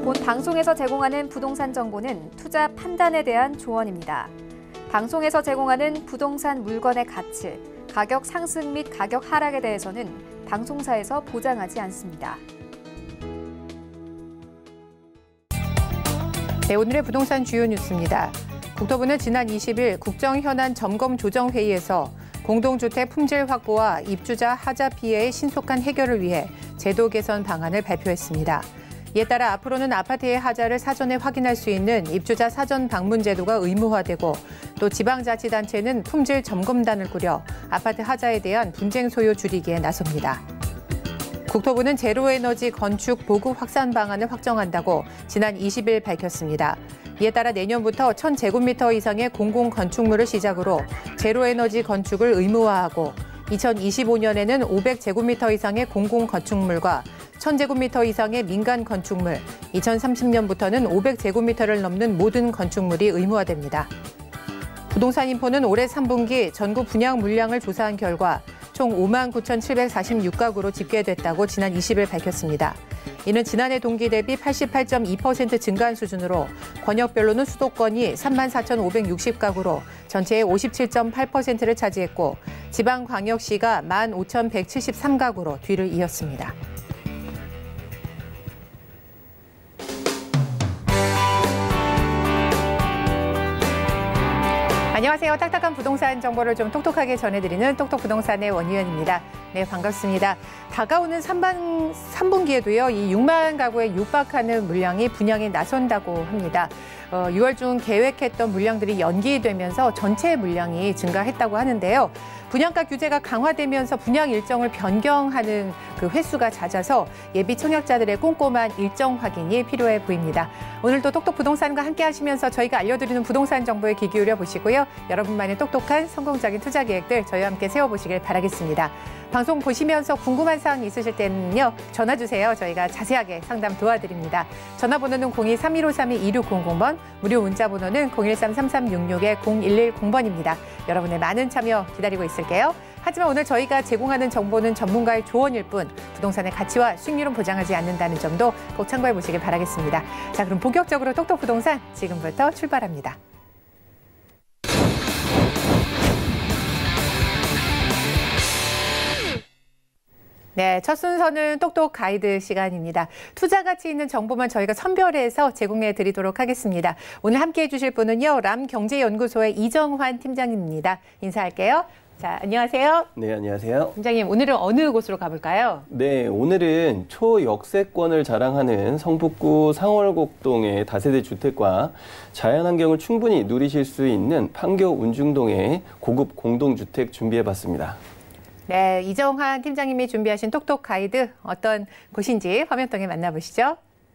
본 방송에서 제공하는 부동산 정보는 투자 판단에 대한 조언입니다. 방송에서 제공하는 부동산 물건의 가치, 가격 상승 및 가격 하락에 대해서는 방송사에서 보장하지 않습니다. 네, 오늘의 부동산 주요 뉴스입니다. 국토부는 지난 20일 국정현안 점검조정회의에서 공동주택 품질 확보와 입주자 하자 피해의 신속한 해결을 위해 제도 개선 방안을 발표했습니다. 이에 따라 앞으로는 아파트의 하자를 사전에 확인할 수 있는 입주자 사전 방문 제도가 의무화되고 또 지방자치단체는 품질 점검단을 꾸려 아파트 하자에 대한 분쟁 소요 줄이기에 나섭니다. 국토부는 제로에너지 건축 보급 확산 방안을 확정한다고 지난 20일 밝혔습니다. 이에 따라 내년부터 1,000제곱미터 이상의 공공건축물을 시작으로 제로에너지 건축을 의무화하고 2025년에는 500제곱미터 이상의 공공건축물과 1,000제곱미터 이상의 민간 건축물, 2030년부터는 500제곱미터를 넘는 모든 건축물이 의무화됩니다. 부동산인포는 올해 3분기 전국 분양 물량을 조사한 결과 총 59,746가구로 집계됐다고 지난 20일 밝혔습니다. 이는 지난해 동기 대비 88.2% 증가한 수준으로 권역별로는 수도권이 34,560가구로 전체의 57.8%를 차지했고 지방광역시가 15,173가구로 뒤를 이었습니다. 안녕하세요. 딱딱한 부동산 정보를 좀 똑똑하게 전해드리는 똑똑부동산의 원유연입니다. 네, 반갑습니다. 다가오는 3분기에도요, 이 6만 가구에 육박하는 물량이 분양에 나선다고 합니다. 6월 중 계획했던 물량들이 연기되면서 전체 물량이 증가했다고 하는데요. 분양가 규제가 강화되면서 분양 일정을 변경하는 그 횟수가 잦아서 예비 청약자들의 꼼꼼한 일정 확인이 필요해 보입니다. 오늘도 똑똑부동산과 함께 하시면서 저희가 알려드리는 부동산 정보에 귀 기울여 보시고요. 여러분만의 똑똑한 성공적인 투자 계획들 저희와 함께 세워보시길 바라겠습니다. 방송 보시면서 궁금한 사항 있으실 때는요. 전화 주세요. 저희가 자세하게 상담 도와드립니다. 전화번호는 02-3153-2600번, 무료 문자번호는 013-3366-0110번입니다. 여러분의 많은 참여 기다리고 있을게요. 하지만 오늘 저희가 제공하는 정보는 전문가의 조언일 뿐 부동산의 가치와 수익률은 보장하지 않는다는 점도 꼭 참고해 보시길 바라겠습니다. 자, 그럼 본격적으로 똑똑부동산 지금부터 출발합니다. 네, 첫 순서는 똑똑 가이드 시간입니다. 투자 가치 있는 정보만 저희가 선별해서 제공해 드리도록 하겠습니다. 오늘 함께해 주실 분은요, 람경제연구소의 이정환 팀장님입니다. 인사할게요. 자, 안녕하세요. 네, 안녕하세요. 팀장님, 오늘은 어느 곳으로 가볼까요? 네, 오늘은 초역세권을 자랑하는 성북구 상월곡동의 다세대 주택과 자연환경을 충분히 누리실 수 있는 판교 운중동의 고급 공동주택 준비해봤습니다. 네, 이정환 팀장님이 준비하신 똑똑 가이드 어떤 곳인지 화면 통해 만나보시죠.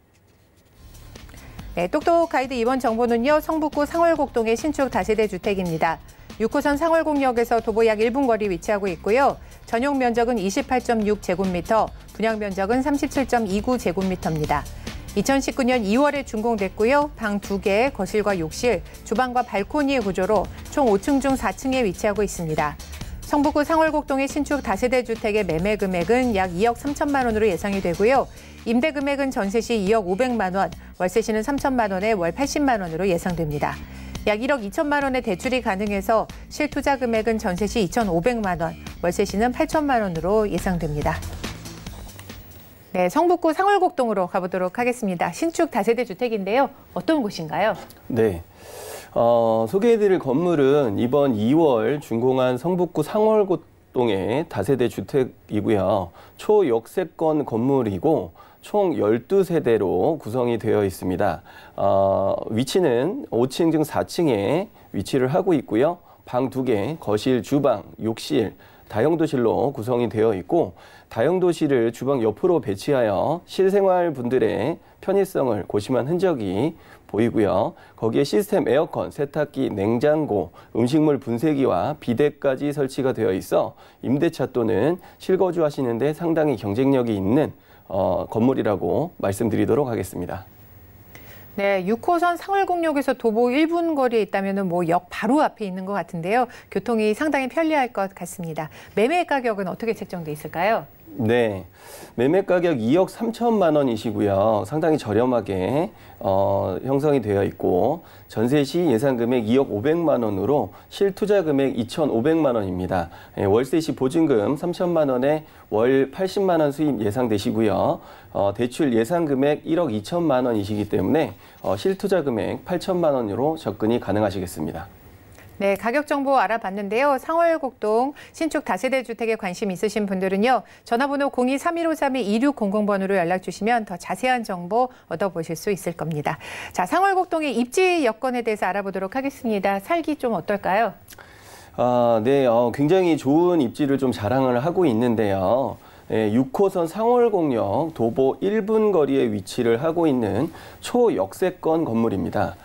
네, 똑똑 가이드 이번 정보는요, 성북구 상월곡동의 신축 다세대 주택입니다. 6호선 상월곡역에서 도보 약 1분 거리 위치하고 있고요. 전용 면적은 28.6제곱미터, 분양 면적은 37.29제곱미터입니다. 2019년 2월에 준공됐고요. 방 2개, 거실과 욕실, 주방과 발코니 구조로 총 5층 중 4층에 위치하고 있습니다. 성북구 상월곡동의 신축 다세대 주택의 매매 금액은 약 2억 3천만 원으로 예상이 되고요. 임대 금액은 전세 시 2억 500만 원, 월세 시는 3천만 원에 월 80만 원으로 예상됩니다. 약 1억 2천만 원의 대출이 가능해서 실투자 금액은 전세 시 2,500만 원, 월세 시는 8천만 원으로 예상됩니다. 네, 성북구 상월곡동으로 가보도록 하겠습니다. 신축 다세대 주택인데요. 어떤 곳인가요? 네. 소개해드릴 건물은 이번 2월 준공한 성북구 상월곡동의 다세대 주택이고요. 초역세권 건물이고 총 12세대로 구성이 되어 있습니다. 위치는 5층 중 4층에 위치를 하고 있고요. 방 2개, 거실, 주방, 욕실, 다용도실로 구성이 되어 있고 다용도실을 주방 옆으로 배치하여 실생활 분들의 편의성을 고심한 흔적이 보이고요. 거기에 시스템 에어컨, 세탁기, 냉장고, 음식물 분쇄기와 비데까지 설치가 되어 있어 임대차 또는 실거주 하시는데 상당히 경쟁력이 있는 건물이라고 말씀드리도록 하겠습니다. 네, 6호선 상월곡역에서 도보 1분 거리에 있다면 뭐 역 바로 앞에 있는 것 같은데요. 교통이 상당히 편리할 것 같습니다. 매매 가격은 어떻게 책정돼 있을까요? 네. 매매 가격 2억 3천만 원이시고요. 상당히 저렴하게 형성이 되어 있고 전세 시 예상 금액 2억 500만 원으로 실투자 금액 2,500만 원입니다. 월세 시 보증금 3천만 원에 월 80만 원 수입 예상되시고요. 대출 예상 금액 1억 2천만 원이시기 때문에 실투자 금액 8천만 원으로 접근이 가능하시겠습니다. 네, 가격 정보 알아봤는데요. 상월곡동 신축 다세대 주택에 관심 있으신 분들은요. 전화번호 02-3153-2600번으로 연락 주시면 더 자세한 정보 얻어보실 수 있을 겁니다. 자, 상월곡동의 입지 여건에 대해서 알아보도록 하겠습니다. 살기 좀 어떨까요? 네, 굉장히 좋은 입지를 좀 자랑을 하고 있는데요. 6호선 상월곡역 도보 1분 거리에 위치를 하고 있는 초역세권 건물입니다.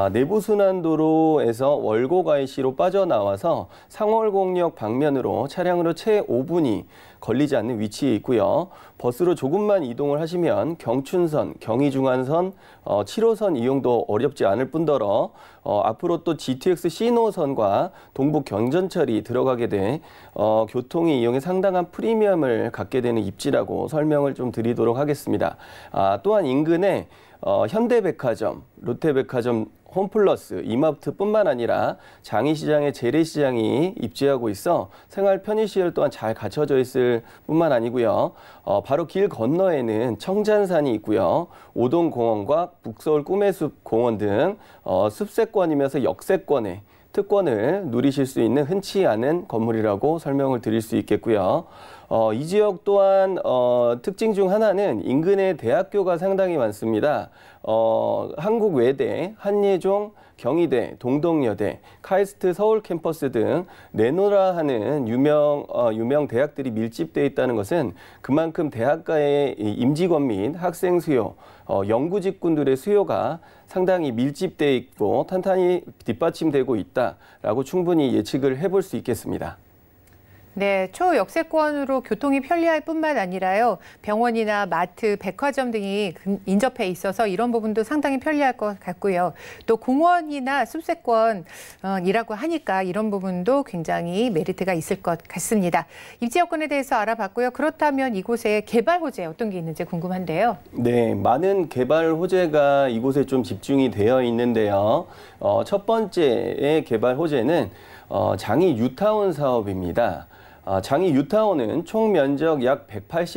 내부순환도로에서 월곡 IC로 빠져나와서 상월곡역 방면으로 차량으로 채 5분이 걸리지 않는 위치에 있고요. 버스로 조금만 이동을 하시면 경춘선, 경의중앙선, 7호선 이용도 어렵지 않을 뿐더러 앞으로 또 GTX 신호선과 동북 경전철이 들어가게 돼 교통의 이용에 상당한 프리미엄을 갖게 되는 입지라고 설명을 좀 드리도록 하겠습니다. 또한 인근에 현대백화점, 롯데백화점, 홈플러스, 이마트뿐만 아니라 장이시장의 재래시장이 입지하고 있어 생활 편의시설 또한 잘 갖춰져 있을 뿐만 아니고요. 바로 길 건너에는 청잔산이 있고요. 오동공원과 북서울 꿈의숲 공원 등 숲세권이면서 역세권의 특권을 누리실 수 있는 흔치 않은 건물이라고 설명을 드릴 수 있겠고요. 이 지역 또한 특징 중 하나는 인근에 대학교가 상당히 많습니다. 한국외대, 한예종, 경희대, 동덕여대, 카이스트 서울 캠퍼스 등 내노라 하는 유명 대학들이 밀집되어 있다는 것은 그만큼 대학가의 임직원 및 학생 수요, 연구직군들의 수요가 상당히 밀집되어 있고 탄탄히 뒷받침되고 있다라고 충분히 예측을 해볼 수 있겠습니다. 네, 초역세권으로 교통이 편리할 뿐만 아니라요. 병원이나 마트, 백화점 등이 인접해 있어서 이런 부분도 상당히 편리할 것 같고요. 또 공원이나 숲세권이라고 하니까 이런 부분도 굉장히 메리트가 있을 것 같습니다. 입지 여건에 대해서 알아봤고요. 그렇다면 이곳에 개발 호재 어떤 게 있는지 궁금한데요. 네, 많은 개발 호재가 이곳에 좀 집중이 되어 있는데요. 첫 번째의 개발 호재는 장이 뉴타운 사업입니다. 장이 뉴타운은 총 면적 약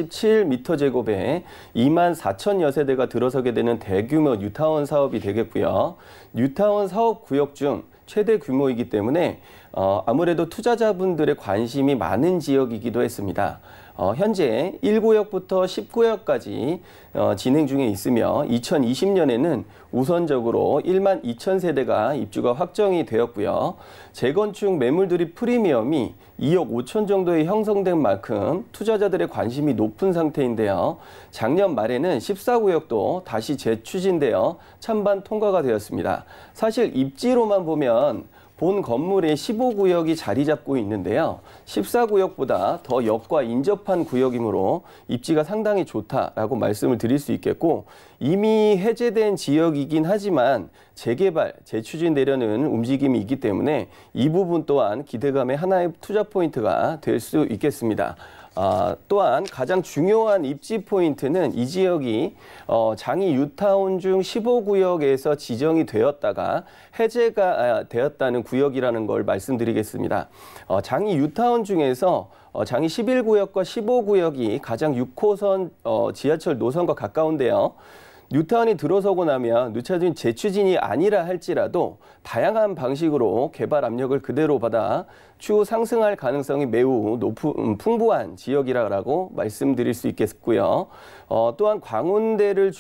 187m²에 2만 4천여 세대가 들어서게 되는 대규모 뉴타운 사업이 되겠고요. 뉴타운 사업 구역 중 최대 규모이기 때문에 아무래도 투자자분들의 관심이 많은 지역이기도 했습니다. 현재 1구역부터 10구역까지 진행 중에 있으며 2020년에는 우선적으로 1만 2천 세대가 입주가 확정이 되었고요. 재건축 매물들이 프리미엄이 2억 5천 정도에 형성된 만큼 투자자들의 관심이 높은 상태인데요. 작년 말에는 14구역도 다시 재추진되어 찬반 통과가 되었습니다. 사실 입지로만 보면 본 건물의 15구역이 자리 잡고 있는데요. 14구역보다 더 역과 인접한 구역이므로 입지가 상당히 좋다라고 말씀을 드릴 수 있겠고 이미 해제된 지역이긴 하지만 재개발, 재추진되려는 움직임이 있기 때문에 이 부분 또한 기대감의 하나의 투자 포인트가 될 수 있겠습니다. 또한 가장 중요한 입지 포인트는 이 지역이 장이 뉴타운 중 15구역에서 지정이 되었다가 해제가 되었다는 구역이라는 걸 말씀드리겠습니다. 장이 뉴타운 중에서 장이 11구역과 15구역이 가장 6호선 지하철 노선과 가까운데요. 뉴타운이 들어서고 나면 뉴타운 재추진이 아니라 할지라도 다양한 방식으로 개발 압력을 그대로 받아 추후 상승할 가능성이 매우 풍부한 지역이라고 말씀드릴 수 있겠고요. 또한 광운대역을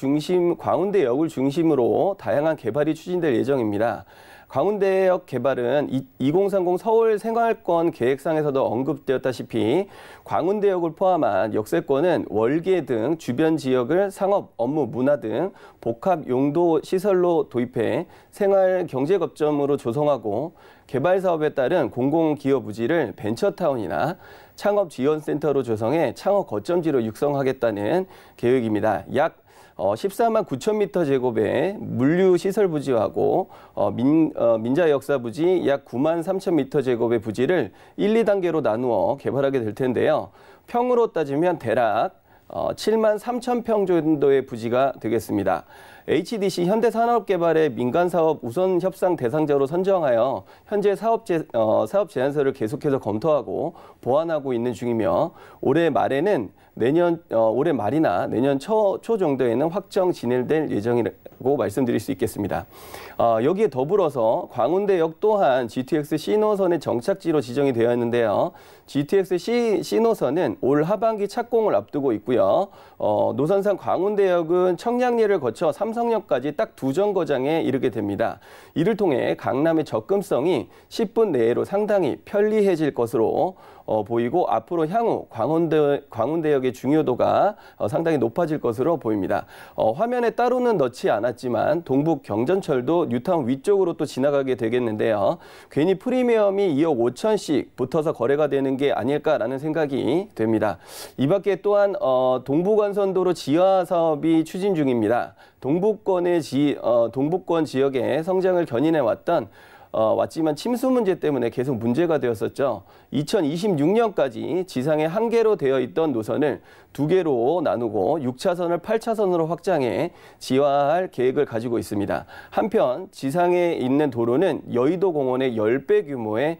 중심으로 다양한 개발이 추진될 예정입니다. 광운대역 개발은 2030 서울 생활권 계획상에서도 언급되었다시피 광운대역을 포함한 역세권은 월계 등 주변 지역을 상업, 업무, 문화 등 복합 용도 시설로 도입해 생활 경제 거점으로 조성하고 개발 사업에 따른 공공기업 부지를 벤처타운이나 창업지원센터로 조성해 창업 거점지로 육성하겠다는 계획입니다. 약 14만 9천 미터 제곱의 물류시설 부지하고 민자역사 부지 약 9만 3천 미터 제곱의 부지를 1, 2단계로 나누어 개발하게 될 텐데요. 평으로 따지면 대략 7만 3천 평 정도의 부지가 되겠습니다. HDC 현대산업개발의 민간사업 우선 협상 대상자로 선정하여 현재 사업 제안서를 계속해서 검토하고 보완하고 있는 중이며 올해 말이나 내년 초 정도에는 확정 진행될 예정이라고 말씀드릴 수 있겠습니다. 여기에 더불어서 광운대역 또한 GTX C노선의 정착지로 지정이 되어 있는데요. GTX C노선은 올 하반기 착공을 앞두고 있고요. 노선상 광운대역은 청량리를 거쳐 삼성역까지 딱 2정거장에 이르게 됩니다. 이를 통해 강남의 접근성이 10분 내로 상당히 편리해질 것으로 보이고 앞으로 향후 광운대역의 중요도가 상당히 높아질 것으로 보입니다. 화면에 따로는 넣지 않았지만 동북 경전철도 뉴타운 위쪽으로 또 지나가게 되겠는데요. 괜히 프리미엄이 2억 5천씩 붙어서 거래가 되는 게 아닐까라는 생각이 됩니다. 이 밖에 또한 동부간선도로 지하 사업이 추진 중입니다. 동북권 지역의 성장을 견인해 왔지만 침수 문제 때문에 계속 문제가 되었었죠. 2026년까지 지상에 1개로 되어 있던 노선을 2개로 나누고 6차선을 8차선으로 확장해 지화할 계획을 가지고 있습니다. 한편 지상에 있는 도로는 여의도 공원의 10배 규모의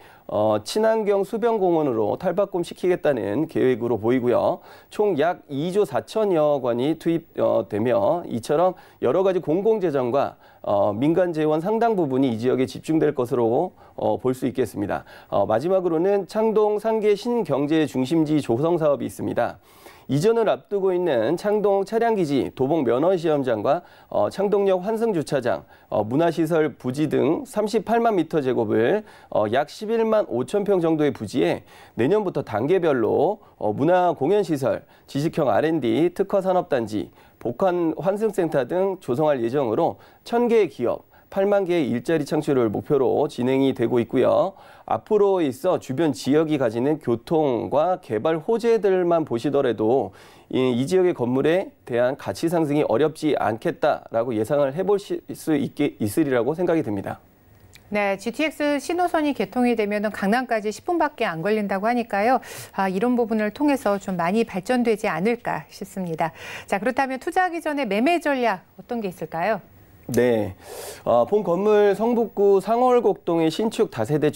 친환경 수변공원으로 탈바꿈시키겠다는 계획으로 보이고요. 총 약 2조 4천여 관이 투입되며 이처럼 여러 가지 공공재정과 민간 재원 상당 부분이 이 지역에 집중될 것으로 볼 수 있겠습니다. 마지막으로는 창동 상계 신경제 중심지 조성 사업이 있습니다. 이전을 앞두고 있는 창동 차량기지 도봉 면허시험장과 창동역 환승주차장, 문화시설 부지 등 38만 미터 제곱을 약 11만 5천 평 정도의 부지에 내년부터 단계별로 문화공연시설, 지식형 R&D, 특화산업단지, 복합 환승센터 등 조성할 예정으로 1,000개의 기업, 8만 개의 일자리 창출을 목표로 진행이 되고 있고요. 앞으로 있어 주변 지역이 가지는 교통과 개발 호재들만 보시더라도 이 지역의 건물에 대한 가치 상승이 어렵지 않겠다라고 예상을 해볼 수 있으리라고 생각이 됩니다. 네, GTX 신호선이 개통이 되면 강남까지 10분밖에 안 걸린다고 하니까요. 이런 부분을 통해서 좀 많이 발전되지 않을까 싶습니다. 자, 그렇다면 투자하기 전에 매매 전략 어떤 게 있을까요? 네, 본 건물 성북구 상월곡동의 신축 다세대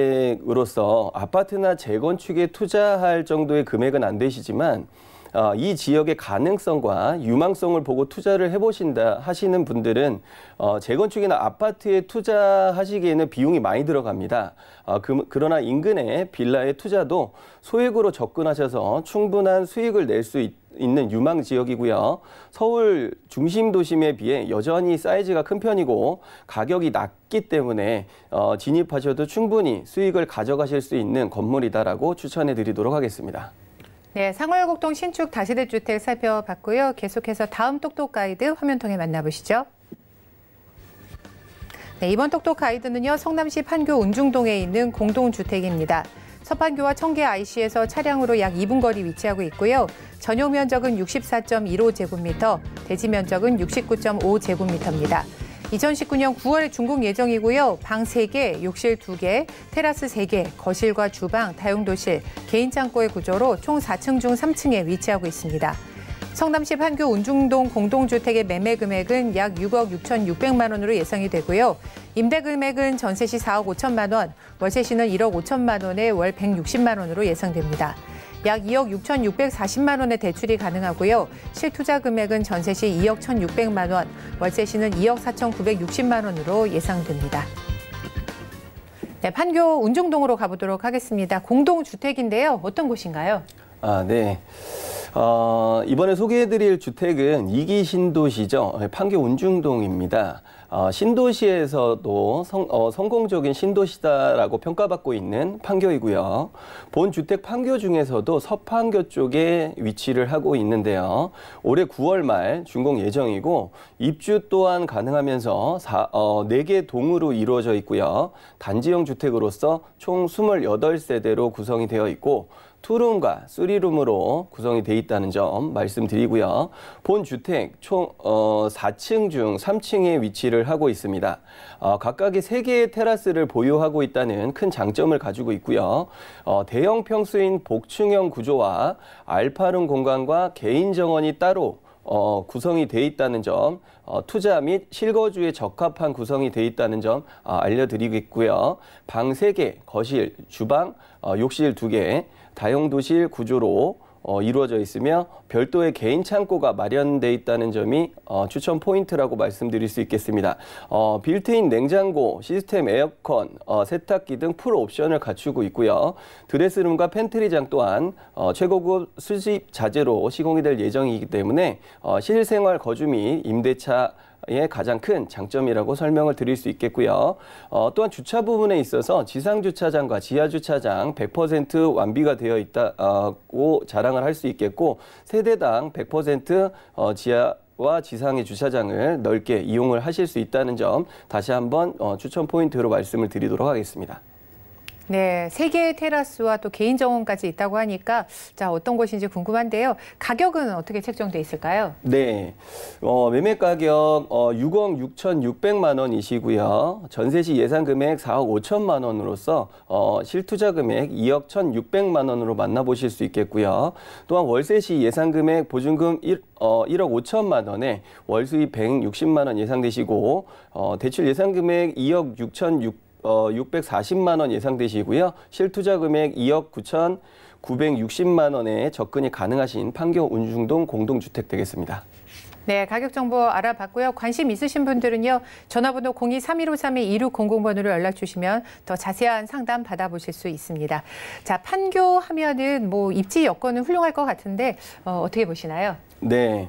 주택으로서 아파트나 재건축에 투자할 정도의 금액은 안 되시지만 이 지역의 가능성과 유망성을 보고 투자를 해보신다 하시는 분들은 재건축이나 아파트에 투자하시기에는 비용이 많이 들어갑니다. 그러나 인근의 빌라에 투자도 소액으로 접근하셔서 충분한 수익을 낼 수 있는 유망 지역이고요. 서울 중심 도심에 비해 여전히 사이즈가 큰 편이고 가격이 낮기 때문에 진입하셔도 충분히 수익을 가져가실 수 있는 건물이다라고 추천해 드리도록 하겠습니다. 네, 상월곡동 신축 다세대 주택 살펴봤고요. 계속해서 다음 똑똑 가이드 화면 통해 만나보시죠. 네, 이번 똑똑 가이드는요, 성남시 판교 운중동에 있는 공동주택입니다. 서판교와 청계 IC에서 차량으로 약 2분 거리 위치하고 있고요. 전용 면적은 64.15제곱미터, 대지 면적은 69.5제곱미터입니다. 2019년 9월에 준공 예정이고요. 방 3개, 욕실 2개, 테라스 3개, 거실과 주방, 다용도실, 개인 창고의 구조로 총 4층 중 3층에 위치하고 있습니다. 성남시 판교 운중동 공동주택의 매매 금액은 약 6억 6,600만 원으로 예상이 되고요. 임대 금액은 전세 시 4억 5천만 원, 월세 시는 1억 5천만 원에 월 160만 원으로 예상됩니다. 약 2억 6,640만 원의 대출이 가능하고요. 실투자 금액은 전세 시 2억 1,600만 원, 월세 시는 2억 4,960만 원으로 예상됩니다. 네, 판교 운중동으로 가보도록 하겠습니다. 공동주택인데요. 어떤 곳인가요? 네. 이번에 소개해드릴 주택은 2기 신도시죠. 판교 운중동입니다. 신도시에서도 성공적인 신도시다라고 평가받고 있는 판교이고요. 본 주택 판교 중에서도 서판교 쪽에 위치를 하고 있는데요. 올해 9월 말 준공 예정이고 입주 또한 가능하면서 4개 동으로 이루어져 있고요. 단지형 주택으로서 총 28세대로 구성이 되어 있고 투룸과 쓰리룸으로 구성이 돼 있다는 점 말씀드리고요. 본 주택 총 4층 중 3층에 위치를 하고 있습니다. 각각의 3개의 테라스를 보유하고 있다는 큰 장점을 가지고 있고요. 대형 평수인 복층형 구조와 알파룸 공간과 개인 정원이 따로 구성이 돼 있다는 점, 투자 및 실거주에 적합한 구성이 돼 있다는 점 알려드리겠고요. 방 3개, 거실, 주방, 욕실 2개, 다용도실 구조로 이루어져 있으며 별도의 개인 창고가 마련돼 있다는 점이 추천 포인트라고 말씀드릴 수 있겠습니다. 빌트인 냉장고, 시스템 에어컨, 세탁기 등 풀 옵션을 갖추고 있고요. 드레스룸과 팬트리장 또한 최고급 수집 자재로 시공이 될 예정이기 때문에 실생활 거주 및 임대차 의 가장 큰 장점이라고 설명을 드릴 수 있겠고요. 또한 주차 부분에 있어서 지상 주차장과 지하 주차장 100% 완비가 되어 있다고 자랑을 할 수 있겠고 세대당 100% 지하와 지상의 주차장을 넓게 이용을 하실 수 있다는 점 다시 한번 추천 포인트로 말씀을 드리도록 하겠습니다. 네, 3개의 테라스와 또 개인 정원까지 있다고 하니까 자, 어떤 곳인지 궁금한데요. 가격은 어떻게 책정돼 있을까요? 네, 매매 가격 6억 6,600만 원이시고요. 전세 시 예상 금액 4억 5천만 원으로서 실투자 금액 2억 1,600만 원으로 만나보실 수 있겠고요. 또한 월세 시 예상 금액 보증금 1억 5천만 원에 월 수입 160만 원 예상되시고 대출 예상 금액 2억 640만 원 예상되시고요. 실투자 금액 2억 9,960만 원에 접근이 가능하신 판교 운중동 공동주택 되겠습니다. 네, 가격 정보 알아봤고요. 관심 있으신 분들은요. 전화번호 02-3153-2600번으로 연락 주시면 더 자세한 상담 받아보실 수 있습니다. 자, 판교 하면은 뭐 입지 여건은 훌륭할 것 같은데 어떻게 보시나요? 네,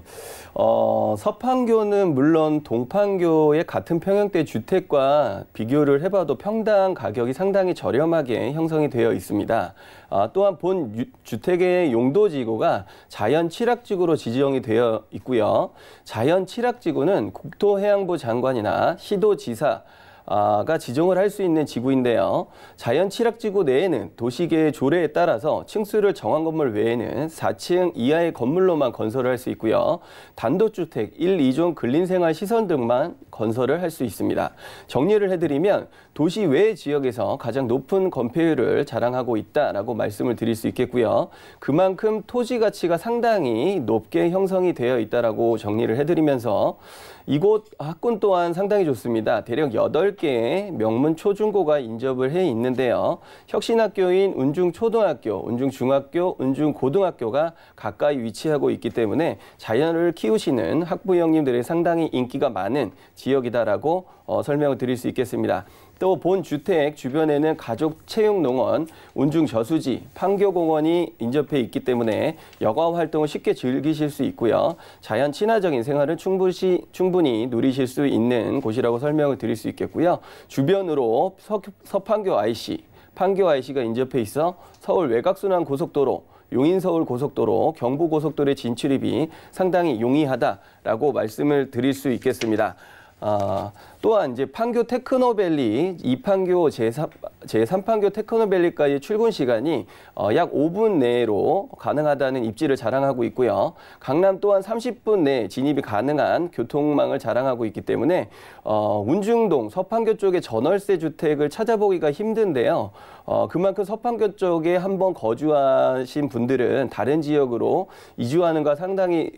서판교는 물론 동판교의 같은 평형대 주택과 비교를 해봐도 평당 가격이 상당히 저렴하게 형성이 되어 있습니다. 또한 본 주택의 용도지구가 자연 취락지구로 지정이 되어 있고요. 자연 취락지구는 국토해양부 장관이나 시도지사 가 지정을 할 수 있는 지구인데요. 자연 취락지구 내에는 도시계의 조례에 따라서 층수를 정한 건물 외에는 4층 이하의 건물로만 건설을 할 수 있고요. 단독주택, 1, 2종 근린생활시설 등만 건설을 할 수 있습니다. 정리를 해드리면 도시 외 지역에서 가장 높은 건폐율을 자랑하고 있다라고 말씀을 드릴 수 있겠고요. 그만큼 토지 가치가 상당히 높게 형성이 되어 있다라고 정리를 해드리면서 이곳 학군 또한 상당히 좋습니다. 대략 8개의 명문 초중고가 인접을 해 있는데요. 혁신학교인 운중초등학교, 운중중학교, 운중고등학교가 가까이 위치하고 있기 때문에 자녀를 키우시는 학부형님들의 상당히 인기가 많은 지역이다라고 설명을 드릴 수 있겠습니다. 또 본 주택 주변에는 가족 체육농원, 운중저수지, 판교공원이 인접해 있기 때문에 여가 활동을 쉽게 즐기실 수 있고요. 자연 친화적인 생활을 충분히 누리실 수 있는 곳이라고 설명을 드릴 수 있겠고요. 주변으로 서판교 IC, 판교 IC가 인접해 있어 서울 외곽순환고속도로, 용인서울고속도로, 경부고속도로의 진출입이 상당히 용이하다라고 말씀을 드릴 수 있겠습니다. 또한 이제 판교 테크노밸리, 2판교 제3판교 테크노밸리까지 출근 시간이 약 5분 내로 가능하다는 입지를 자랑하고 있고요. 강남 또한 30분 내 진입이 가능한 교통망을 자랑하고 있기 때문에 운중동, 서판교 쪽의 전월세 주택을 찾아보기가 힘든데요. 그만큼 서판교 쪽에 한번 거주하신 분들은 다른 지역으로 이주하는 거 상당히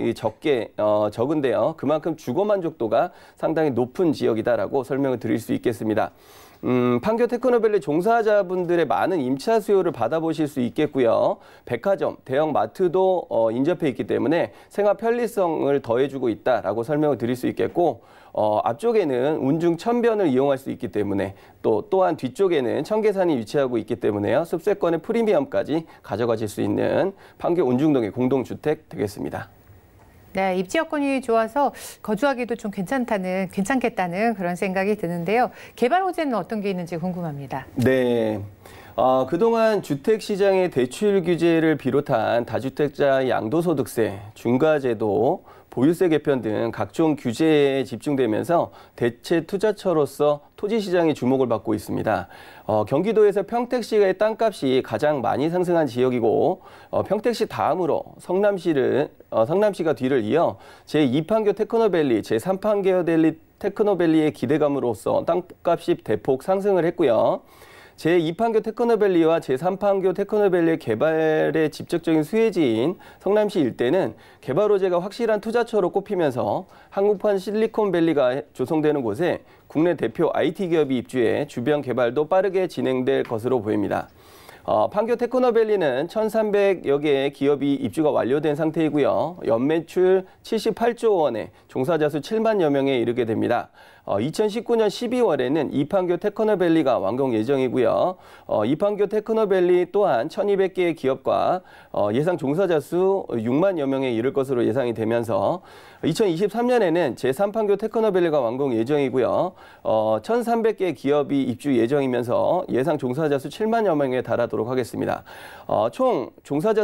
적은데요. 그만큼 주거 만족도가 상당히 높은 지역이다라고 설명을 드릴 수 있겠습니다. 판교 테크노밸리 종사자분들의 많은 임차 수요를 받아보실 수 있겠고요. 백화점, 대형 마트도 인접해 있기 때문에 생활 편리성을 더해주고 있다라고 설명을 드릴 수 있겠고, 앞쪽에는 운중 천변을 이용할 수 있기 때문에 또한 뒤쪽에는 청계산이 위치하고 있기 때문에요. 습세권의 프리미엄까지 가져가실 수 있는 판교 운중동의 공동주택 되겠습니다. 네, 입지 여건이 좋아서 거주하기도 좀 괜찮겠다는 그런 생각이 드는데요. 개발 호재는 어떤 게 있는지 궁금합니다. 네. 그동안 주택시장의 대출 규제를 비롯한 다주택자 양도소득세, 중과제도, 보유세 개편 등 각종 규제에 집중되면서 대체 투자처로서 토지시장이 주목을 받고 있습니다. 경기도에서 평택시의 땅값이 가장 많이 상승한 지역이고, 평택시 다음으로 성남시가 뒤를 이어 제2판교 테크노밸리, 제3판교 테크노밸리의 기대감으로써 땅값이 대폭 상승을 했고요. 제2판교 테크노밸리와 제3판교 테크노밸리의 개발의 직접적인 수혜지인 성남시 일대는 개발 호재가 확실한 투자처로 꼽히면서 한국판 실리콘밸리가 조성되는 곳에 국내 대표 IT 기업이 입주해 주변 개발도 빠르게 진행될 것으로 보입니다. 판교 테크노밸리는 1,300여 개의 기업이 입주가 완료된 상태이고요. 연매출 78조 원에 종사자 수 7만여 명에 이르게 됩니다. 2019년 12월에는 이판교 테크노밸리가 완공 예정이고요. 이판교 테크노밸리 또한 1,200개의 기업과 예상 종사자 수 6만여 명에 이를 것으로 예상이 되면서 2023년에는 제3판교 테크노밸리가 완공 예정이고요. 1,300개의 기업이 입주 예정이면서 예상 종사자 수 7만여 명에 달하도록 하겠습니다. 총 종사자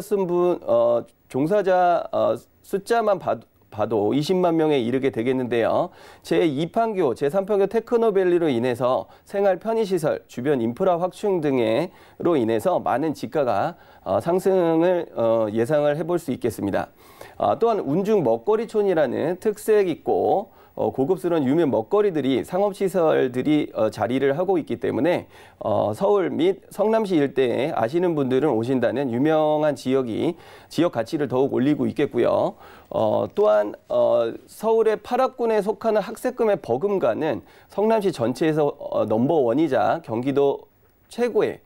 숫자만 봐도 20만 명에 이르게 되겠는데요. 제2판교, 제3판교 테크노밸리로 인해서 생활 편의시설, 주변 인프라 확충 등으로 인해서 많은 지가가 상승을 예상을 해볼 수 있겠습니다. 또한 운중 먹거리촌이라는 특색 있고 고급스러운 유명 먹거리들이 상업시설들이 자리를 하고 있기 때문에 서울 및 성남시 일대에 아시는 분들은 오신다는 유명한 지역 가치를 더욱 올리고 있겠고요. 또한 서울의 8학군에 속하는 학세금의 버금가는 성남시 전체에서 넘버원이자 경기도 최고의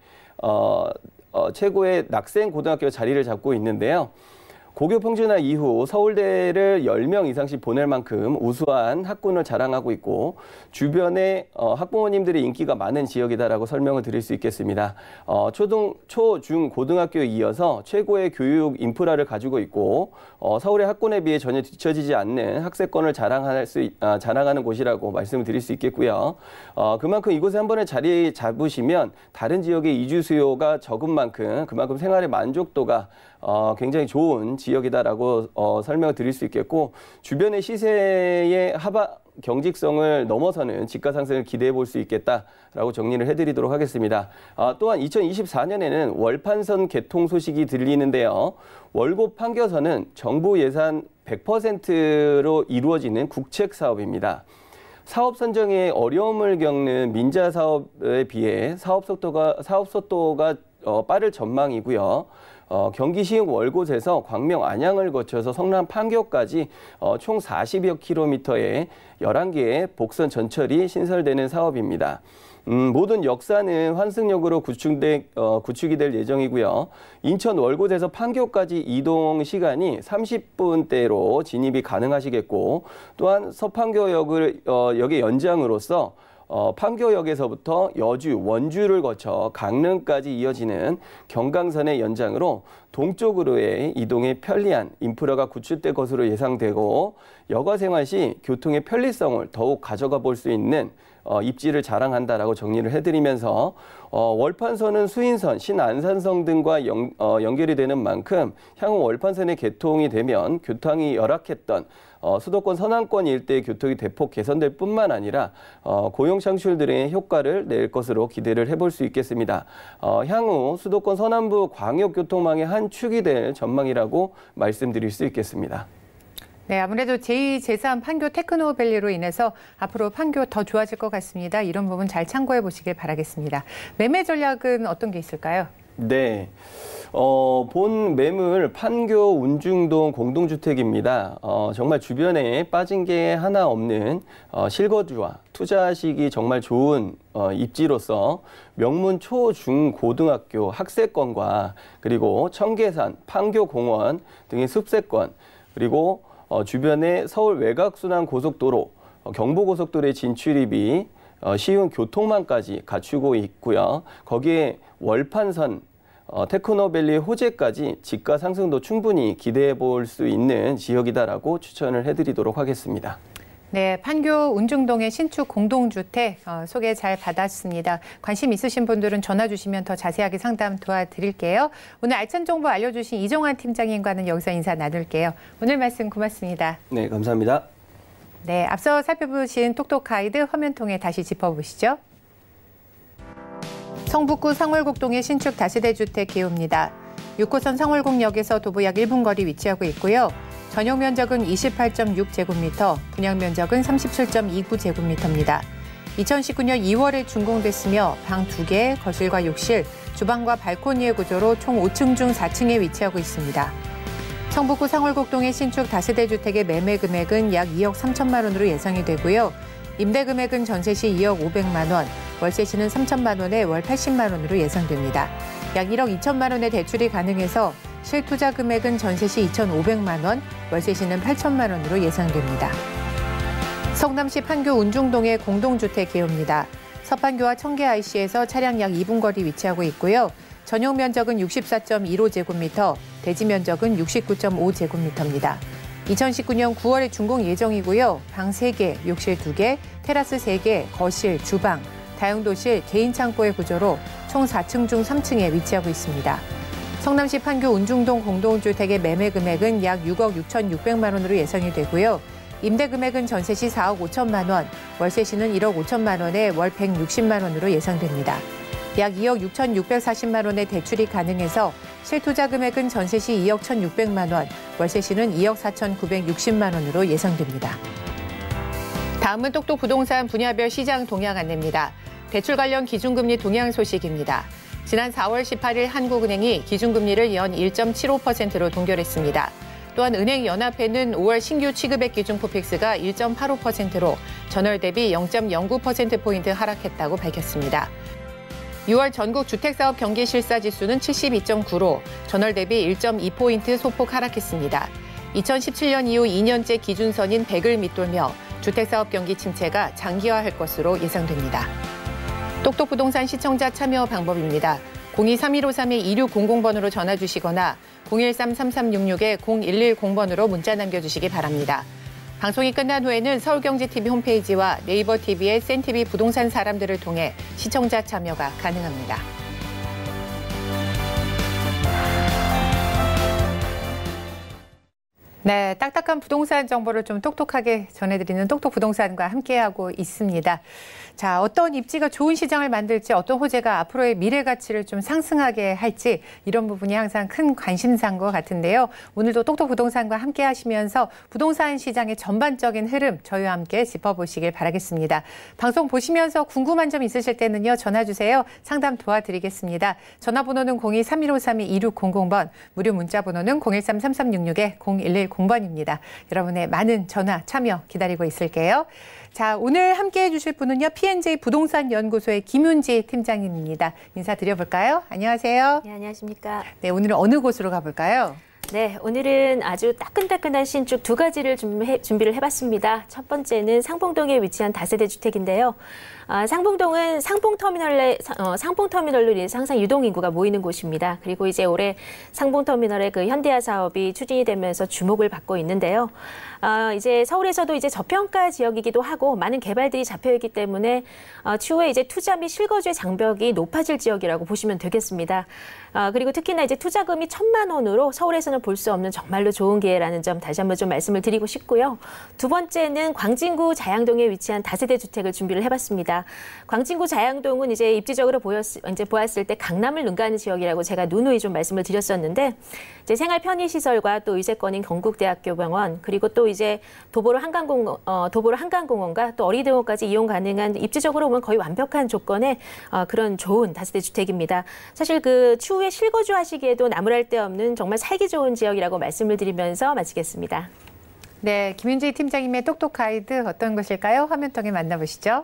낙생 고등학교 자리를 잡고 있는데요. 고교 평준화 이후 서울대를 10명 이상씩 보낼 만큼 우수한 학군을 자랑하고 있고 주변에 학부모님들의 인기가 많은 지역이다라고 설명을 드릴 수 있겠습니다. 초, 중, 고등학교에 이어서 최고의 교육 인프라를 가지고 있고 서울의 학군에 비해 전혀 뒤처지지 않는 학세권을 자랑하는 곳이라고 말씀을 드릴 수 있겠고요. 그만큼 이곳에 한 번에 자리 잡으시면 다른 지역의 이주 수요가 적은 만큼 그만큼 생활의 만족도가 굉장히 좋은 지역이다라고 설명을 드릴 수 있겠고 주변의 시세의 경직성을 넘어서는 집가 상승을 기대해 볼 수 있겠다라고 정리를 해드리도록 하겠습니다. 또한 2024년에는 월판선 개통 소식이 들리는데요. 월곡 판교선은 정부 예산 100%로 이루어지는 국책 사업입니다. 사업 선정에 어려움을 겪는 민자 사업에 비해 사업 속도가 빠를 전망이고요. 경기 시흥 월곶에서 광명 안양을 거쳐서 성남 판교까지 총 40여 킬로미터의 11개의 복선 전철이 신설되는 사업입니다. 모든 역사는 환승역으로 구축이 될 예정이고요. 인천 월곶에서 판교까지 이동 시간이 30분대로 진입이 가능하시겠고 또한 서판교역의 연장으로서 판교역에서부터 여주, 원주를 거쳐 강릉까지 이어지는 경강선의 연장으로 동쪽으로의 이동에 편리한 인프라가 구축될 것으로 예상되고 여가 생활 시 교통의 편리성을 더욱 가져가 볼 수 있는 입지를 자랑한다라고 정리를 해드리면서 월판선은 수인선, 신안산선 등과 연결이 되는 만큼 향후 월판선의 개통이 되면 교통이 열악했던 수도권 서남권 일대의 교통이 대폭 개선될 뿐만 아니라 고용 창출들의 효과를 낼 것으로 기대를 해볼 수 있겠습니다. 향후 수도권 서남부 광역교통망의 한 축이 될 전망이라고 말씀드릴 수 있겠습니다. 네, 아무래도 제2, 제3 판교 테크노밸리로 인해서 앞으로 판교 더 좋아질 것 같습니다. 이런 부분 잘 참고해 보시길 바라겠습니다. 매매 전략은 어떤 게 있을까요? 네. 본 매물 판교 운중동 공동주택입니다. 정말 주변에 빠진 게 하나 없는 실거주와 투자하시기 정말 좋은 입지로서 명문 초, 중, 고등학교 학세권과 그리고 청계산, 판교공원 등의 습세권, 그리고 주변에 서울 외곽순환 고속도로, 경부고속도로의 진출입이 쉬운 교통망까지 갖추고 있고요. 거기에 월판선, 테크노밸리 호재까지 집가 상승도 충분히 기대해 볼 수 있는 지역이다라고 추천을 해드리도록 하겠습니다. 네, 판교 운중동의 신축 공동주택 소개 잘 받았습니다. 관심 있으신 분들은 전화 주시면 더 자세하게 상담 도와드릴게요. 오늘 알찬 정보 알려주신 이종환 팀장님과는 여기서 인사 나눌게요. 오늘 말씀 고맙습니다. 네, 감사합니다. 네, 앞서 살펴보신 똑똑 가이드 화면 통해 다시 짚어보시죠. 성북구 상월곡동의 신축 다세대 주택 기호입니다. 6호선 상월곡역에서 도보 약 1분 거리 위치하고 있고요. 전용 면적은 28.6제곱미터, 분양 면적은 37.29제곱미터입니다. 2019년 2월에 준공됐으며 방 2개, 거실과 욕실, 주방과 발코니의 구조로 총 5층 중 4층에 위치하고 있습니다. 성북구 상월곡동의 신축 다세대 주택의 매매 금액은 약 2억 3천만 원으로 예상이 되고요. 임대 금액은 전세 시 2억 500만 원, 월세 시는 3천만 원에 월 80만 원으로 예상됩니다. 약 1억 2천만 원의 대출이 가능해서 실투자 금액은 전세 시 2,500만 원, 월세 시는 8천만 원으로 예상됩니다. 성남시 판교 운중동의 공동주택 기호입니다. 서판교와 청계 IC에서 차량 약 2분 거리 위치하고 있고요. 전용 면적은 64.15제곱미터, 대지 면적은 69.5제곱미터입니다. 2019년 9월에 준공 예정이고요. 방 3개, 욕실 2개, 테라스 3개, 거실, 주방, 다용도실, 개인 창고의 구조로 총 4층 중 3층에 위치하고 있습니다. 성남시 판교 운중동 공동주택의 매매 금액은 약 6억 6,600만 원으로 예상이 되고요. 임대 금액은 전세 시 4억 5천만 원, 월세 시는 1억 5천만 원에 월 160만 원으로 예상됩니다. 약 2억 6,640만 원의 대출이 가능해서 실투자 금액은 전세 시 2억 1,600만 원, 월세 시는 2억 4,960만 원으로 예상됩니다. 다음은 똑똑 부동산 분야별 시장 동향 안내입니다. 대출 관련 기준금리 동향 소식입니다. 지난 4월 18일 한국은행이 기준금리를 연 1.75%로 동결했습니다. 또한 은행연합회는 5월 신규 취급액 기준 포픽스가 1.85%로 전월 대비 0.09%포인트 하락했다고 밝혔습니다. 6월 전국 주택사업 경기 실사지수는 72.9로 전월 대비 1.2포인트 소폭 하락했습니다. 2017년 이후 2년째 기준선인 100을 밑돌며 주택사업 경기 침체가 장기화할 것으로 예상됩니다. 똑똑 부동산 시청자 참여 방법입니다. 02-3153-2600번으로 전화 주시거나 013-3366-0110번으로 문자 남겨주시기 바랍니다. 방송이 끝난 후에는 서울경제TV 홈페이지와 네이버 TV의 센TV 부동산 사람들을 통해 시청자 참여가 가능합니다. 네, 딱딱한 부동산 정보를 좀 똑똑하게 전해드리는 똑똑 부동산과 함께하고 있습니다. 자, 어떤 입지가 좋은 시장을 만들지, 어떤 호재가 앞으로의 미래 가치를 좀 상승하게 할지 이런 부분이 항상 큰 관심사인 것 같은데요. 오늘도 똑똑 부동산과 함께 하시면서 부동산 시장의 전반적인 흐름 저희와 함께 짚어보시길 바라겠습니다. 방송 보시면서 궁금한 점 있으실 때는요. 전화 주세요. 상담 도와드리겠습니다. 전화번호는 02-3153-2600번, 무료 문자번호는 013-3366-0110번입니다. 여러분의 많은 전화 참여 기다리고 있을게요. 자, 오늘 함께해 주실 분은요. P&J 부동산 연구소의 김윤지 팀장님입니다. 인사드려볼까요? 안녕하세요. 네, 안녕하십니까. 네, 오늘은 어느 곳으로 가볼까요? 네, 오늘은 아주 따끈따끈한 신축 두 가지를 준비를 해봤습니다. 첫 번째는 상봉동에 위치한 다세대 주택인데요. 상봉동은 상봉터미널로 인해서 항상 유동인구가 모이는 곳입니다. 그리고 이제 올해 상봉터미널의 그 현대화 사업이 추진이 되면서 주목을 받고 있는데요. 이제 서울에서도 이제 저평가 지역이기도 하고 많은 개발들이 잡혀있기 때문에 추후에 이제 투자 및 실거주의 장벽이 높아질 지역이라고 보시면 되겠습니다. 그리고 특히나 이제 투자금이 1,000만 원으로 서울에서는 볼 수 없는 정말로 좋은 기회라는 점 다시 한번 좀 말씀을 드리고 싶고요. 두 번째는 광진구 자양동에 위치한 다세대 주택을 준비를 해봤습니다. 광진구 자양동은 이제 입지적으로 보았을 때 강남을 능가하는 지역이라고 제가 누누이 좀 말씀을 드렸었는데, 이제 생활 편의시설과 또 의세권인 경북대학교 병원, 그리고 또 이제 도보로 한강공원과 또 어린이대공원까지 이용 가능한 입지적으로 보면 거의 완벽한 조건의 그런 좋은 다세대 주택입니다. 사실 그 추후에 평택에 실거주하시기에도 나무랄 데 없는 정말 살기 좋은 지역이라고 말씀을 드리면서 마치겠습니다. 네, 김윤지 팀장님의 똑똑 가이드 어떤 것일까요? 화면 통해 만나보시죠.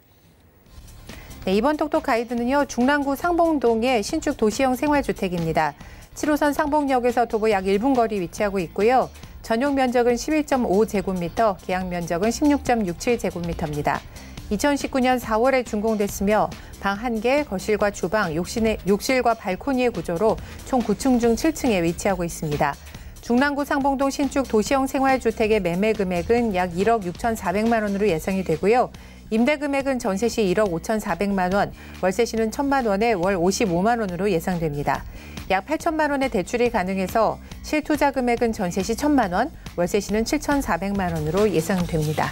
네, 이번 똑똑 가이드는요, 중랑구 상봉동의 신축 도시형 생활주택입니다. 7호선 상봉역에서 도보 약 1분 거리 위치하고 있고요. 전용 면적은 11.5제곱미터, 계약 면적은 16.67제곱미터입니다. 2019년 4월에 준공됐으며 방 1개, 거실과 주방, 욕실과 발코니의 구조로 총 9층 중 7층에 위치하고 있습니다. 중랑구 상봉동 신축 도시형 생활주택의 매매 금액은 약 1억 6,400만 원으로 예상이 되고요. 임대 금액은 전세 시 1억 5,400만 원, 월세 시는 1,000만 원에 월 55만 원으로 예상됩니다. 약 8천만 원의 대출이 가능해서 실투자 금액은 전세 시 1,000만 원, 월세 시는 7,400만 원으로 예상됩니다.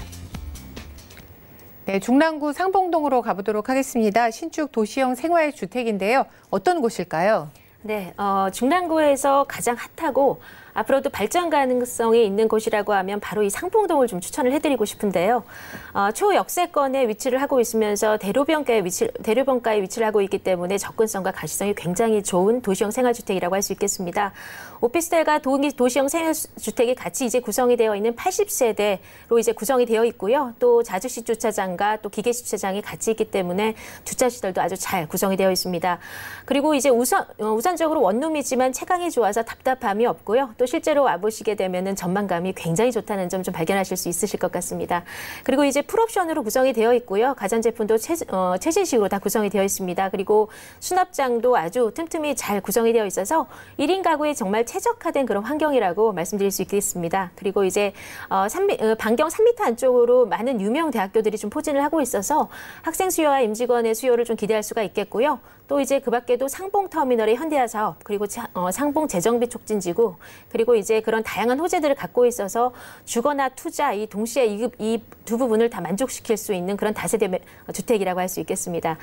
네, 중랑구 상봉동으로 가보도록 하겠습니다. 신축 도시형 생활주택인데요. 어떤 곳일까요? 네, 중랑구에서 가장 핫하고 앞으로도 발전 가능성이 있는 곳이라고 하면 바로 이 상봉동을 좀 추천을 해드리고 싶은데요. 초역세권에 위치를 하고 있으면서 대로변가에 위치를 하고 있기 때문에 접근성과 가시성이 굉장히 좋은 도시형 생활주택이라고 할 수 있겠습니다. 오피스텔과 도시형 생활주택이 같이 이제 구성이 되어 있는 80세대로 이제 구성이 되어 있고요. 또 자주식 주차장과 또 기계식 주차장이 같이 있기 때문에 주차 시설도 아주 잘 구성이 되어 있습니다. 그리고 이제 우선적으로 원룸이지만 채광이 좋아서 답답함이 없고요. 또 실제로 와보시게 되면은 전망감이 굉장히 좋다는 점 좀 발견하실 수 있으실 것 같습니다. 그리고 이제 풀옵션으로 구성이 되어 있고요. 가전제품도 최신식으로 다 구성이 되어 있습니다. 그리고 수납장도 아주 틈틈이 잘 구성이 되어 있어서 1인 가구에 정말 최적화된 그런 환경이라고 말씀드릴 수 있겠습니다. 그리고 이제 반경 3m 안쪽으로 많은 유명 대학교들이 좀 포진을 하고 있어서 학생 수요와 임직원의 수요를 좀 기대할 수가 있겠고요. 또 이제 그 밖에도 상봉터미널의 현대화 사업, 그리고 상봉 재정비 촉진지구, 그리고 이제 그런 다양한 호재들을 갖고 있어서 주거나 투자 이 동시에 이 두 부분을 다 만족시킬 수 있는 그런 다세대 주택이라고 할 수 있겠습니다.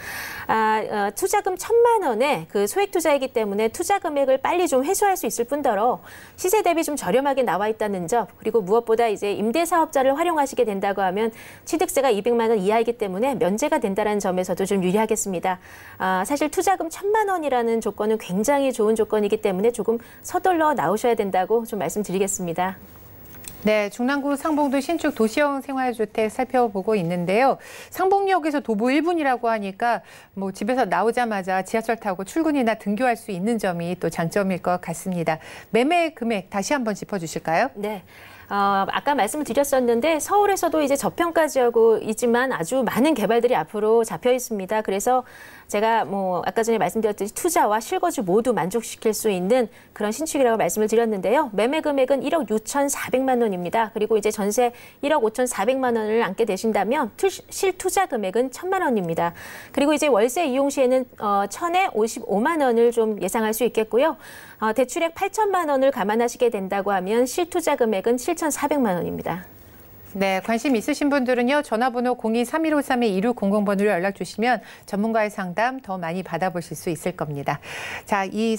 투자금 1,000만 원에 그 소액 투자이기 때문에 투자 금액을 빨리 좀 회수할 수 있을 뿐더러 시세 대비 좀 저렴하게 나와 있다는 점, 그리고 무엇보다 이제 임대 사업자를 활용하시게 된다고 하면 취득세가 200만 원 이하이기 때문에 면제가 된다는 점에서도 좀 유리하겠습니다. 사실 투자금 1,000만 원이라는 조건은 굉장히 좋은 조건이기 때문에 조금 서둘러 나오셔야 된다고 좀 말씀드리겠습니다. 네, 중랑구 상봉도 신축 도시형 생활주택 살펴보고 있는데요. 상봉역에서 도보 1분이라고 하니까 뭐 집에서 나오자마자 지하철 타고 출근이나 등교할 수 있는 점이 또 장점일 것 같습니다. 매매 금액 다시 한번 짚어주실까요? 네. 아까 말씀을 드렸었는데 서울에서도 이제 저평가 지역이지만 아주 많은 개발들이 앞으로 잡혀 있습니다. 그래서 제가 뭐 아까 전에 말씀드렸듯이 투자와 실거주 모두 만족시킬 수 있는 그런 신축이라고 말씀을 드렸는데요. 매매 금액은 1억 6,400만 원입니다. 그리고 이제 전세 1억 5,400만 원을 안게 되신다면 실투자 금액은 1,000만 원입니다. 그리고 이제 월세 이용 시에는 1,000에 55만 원을 좀 예상할 수 있겠고요. 대출액 8천만 원을 감안하시게 된다고 하면 실투자 금액은 7,400만 원입니다. 네, 관심 있으신 분들은요. 전화번호 02-3153-2600번으로 연락 주시면 전문가의 상담 더 많이 받아보실 수 있을 겁니다. 자, 이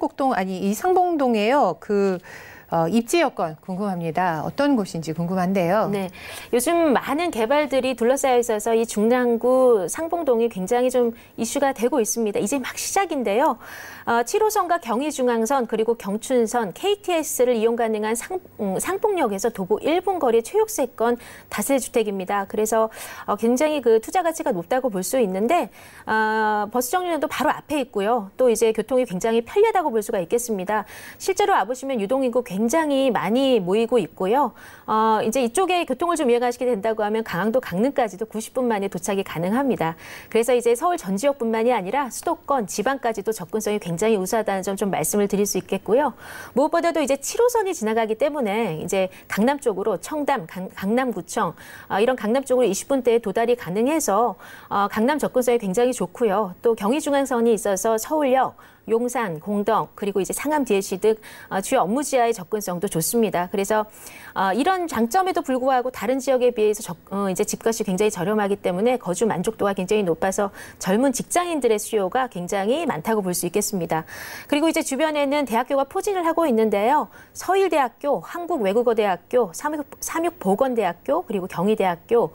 상봉동에요. 입지 여건 궁금합니다. 어떤 곳인지 궁금한데요. 네, 요즘 많은 개발들이 둘러싸여 있어서 이 중랑구 상봉동이 굉장히 좀 이슈가 되고 있습니다. 이제 막 시작인데요. 7호선과 경의중앙선 그리고 경춘선, KTX를 이용 가능한 상봉역에서 도보 1분 거리 최역세권 다세대주택입니다. 그래서 굉장히 그 투자 가치가 높다고 볼 수 있는데 버스 정류장도 바로 앞에 있고요. 또 이제 교통이 굉장히 편리하다고 볼 수가 있겠습니다. 실제로 와보시면 유동인구 굉장히 많이 모이고 있고요. 이제 이쪽에 교통을 좀 이용하시게 된다고 하면 강원도 강릉까지도 90분 만에 도착이 가능합니다. 그래서 이제 서울 전 지역뿐만이 아니라 수도권, 지방까지도 접근성이 굉장히 우수하다는 점 좀 말씀을 드릴 수 있겠고요. 무엇보다도 이제 7호선이 지나가기 때문에 이제 강남 쪽으로 청담, 강남구청 이런 강남 쪽으로 20분대에 도달이 가능해서 강남 접근성이 굉장히 좋고요. 또 경의중앙선이 있어서 서울역, 용산, 공덕, 그리고 이제 상암 DLC 등 주요 업무 지하의 접근성도 좋습니다. 그래서 이런 장점에도 불구하고 다른 지역에 비해서 이제 집값이 굉장히 저렴하기 때문에 거주 만족도가 굉장히 높아서 젊은 직장인들의 수요가 굉장히 많다고 볼 수 있겠습니다. 그리고 이제 주변에는 대학교가 포진을 하고 있는데요. 서일대학교, 한국외국어대학교, 삼육보건대학교, 그리고 경희대학교,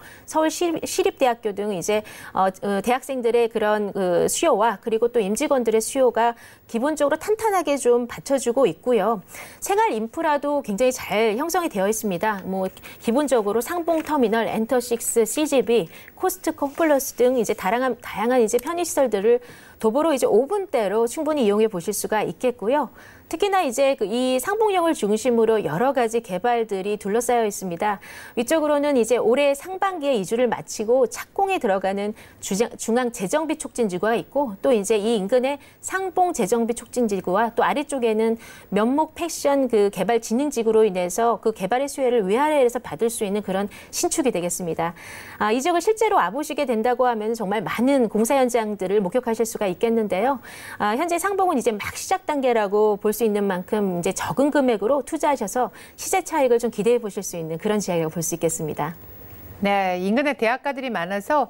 서울시립대학교 등 이제 대학생들의 그런 수요와 그리고 또 임직원들의 수요가 기본적으로 탄탄하게 좀 받쳐주고 있고요. 생활 인프라도 굉장히 잘 형성이 되어 있습니다. 뭐 기본적으로 상봉터미널, 엔터식스, CGV, 코스트코 플러스 등 이제 다양한 이제 편의시설들을 도보로 이제 5분대로 충분히 이용해 보실 수가 있겠고요. 특히나 이제 이 상봉역을 중심으로 여러 가지 개발들이 둘러싸여 있습니다. 위쪽으로는 이제 올해 상반기에 이주를 마치고 착공에 들어가는 중앙 재정비 촉진지구가 있고, 또 이제 이 인근에 상봉 재정비 촉진지구와 또 아래쪽에는 면목 패션 그 개발 진흥지구로 인해서 그 개발의 수혜를 위아래에서 받을 수 있는 그런 신축이 되겠습니다. 이 지역을 실제로 와보시게 된다고 하면 정말 많은 공사 현장들을 목격하실 수가 있겠는데요. 현재 상봉은 이제 막 시작 단계라고 볼 수 있는 만큼 이제 적은 금액으로 투자하셔서 시세 차익을 좀 기대해 보실 수 있는 그런 지역이라고 볼 수 있겠습니다. 네, 인근에 대학가들이 많아서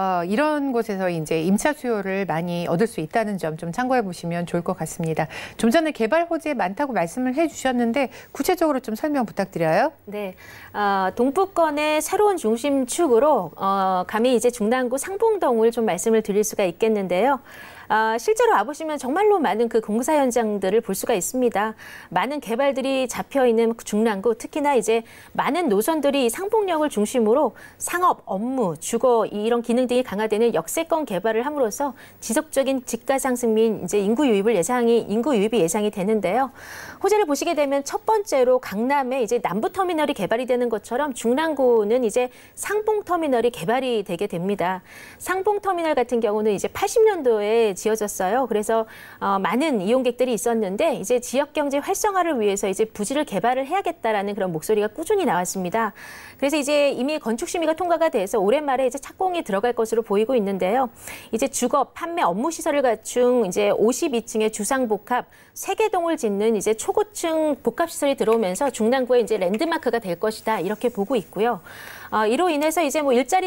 이런 곳에서 이제 임차 수요를 많이 얻을 수 있다는 점 좀 참고해 보시면 좋을 것 같습니다. 좀 전에 개발 호재 많다고 말씀을 해주셨는데 구체적으로 좀 설명 부탁드려요. 네, 동부권의 새로운 중심축으로 감히 이제 중랑구 상봉동을 좀 말씀을 드릴 수가 있겠는데요. 실제로 와보시면 정말로 많은 그 공사 현장들을 볼 수가 있습니다. 많은 개발들이 잡혀 있는 중랑구, 특히나 이제 많은 노선들이 상봉역을 중심으로 상업, 업무, 주거 이런 기능 등이 강화되는 역세권 개발을 함으로써 지속적인 집가 상승 및 이제 인구 유입이 예상이 되는데요. 호재를 보시게 되면 첫 번째로 강남에 이제 남부 터미널이 개발이 되는 것처럼 중랑구는 이제 상봉 터미널이 개발이 되게 됩니다. 상봉 터미널 같은 경우는 이제 80년도에 지어졌어요. 그래서 많은 이용객들이 있었는데 이제 지역 경제 활성화를 위해서 이제 부지를 개발을 해야겠다라는 그런 목소리가 꾸준히 나왔습니다. 그래서 이제 이미 건축 심의가 통과가 돼서 올해 말에 이제 착공이 들어갈 것으로 보이고 있는데요. 이제 주거, 판매, 업무 시설을 갖춘 이제 52층의 주상복합 3개동을 짓는 이제 초고층 복합 시설이 들어오면서 중랑구의 이제 랜드마크가 될 것이다 이렇게 보고 있고요. 이로 인해서 이제 뭐 일자리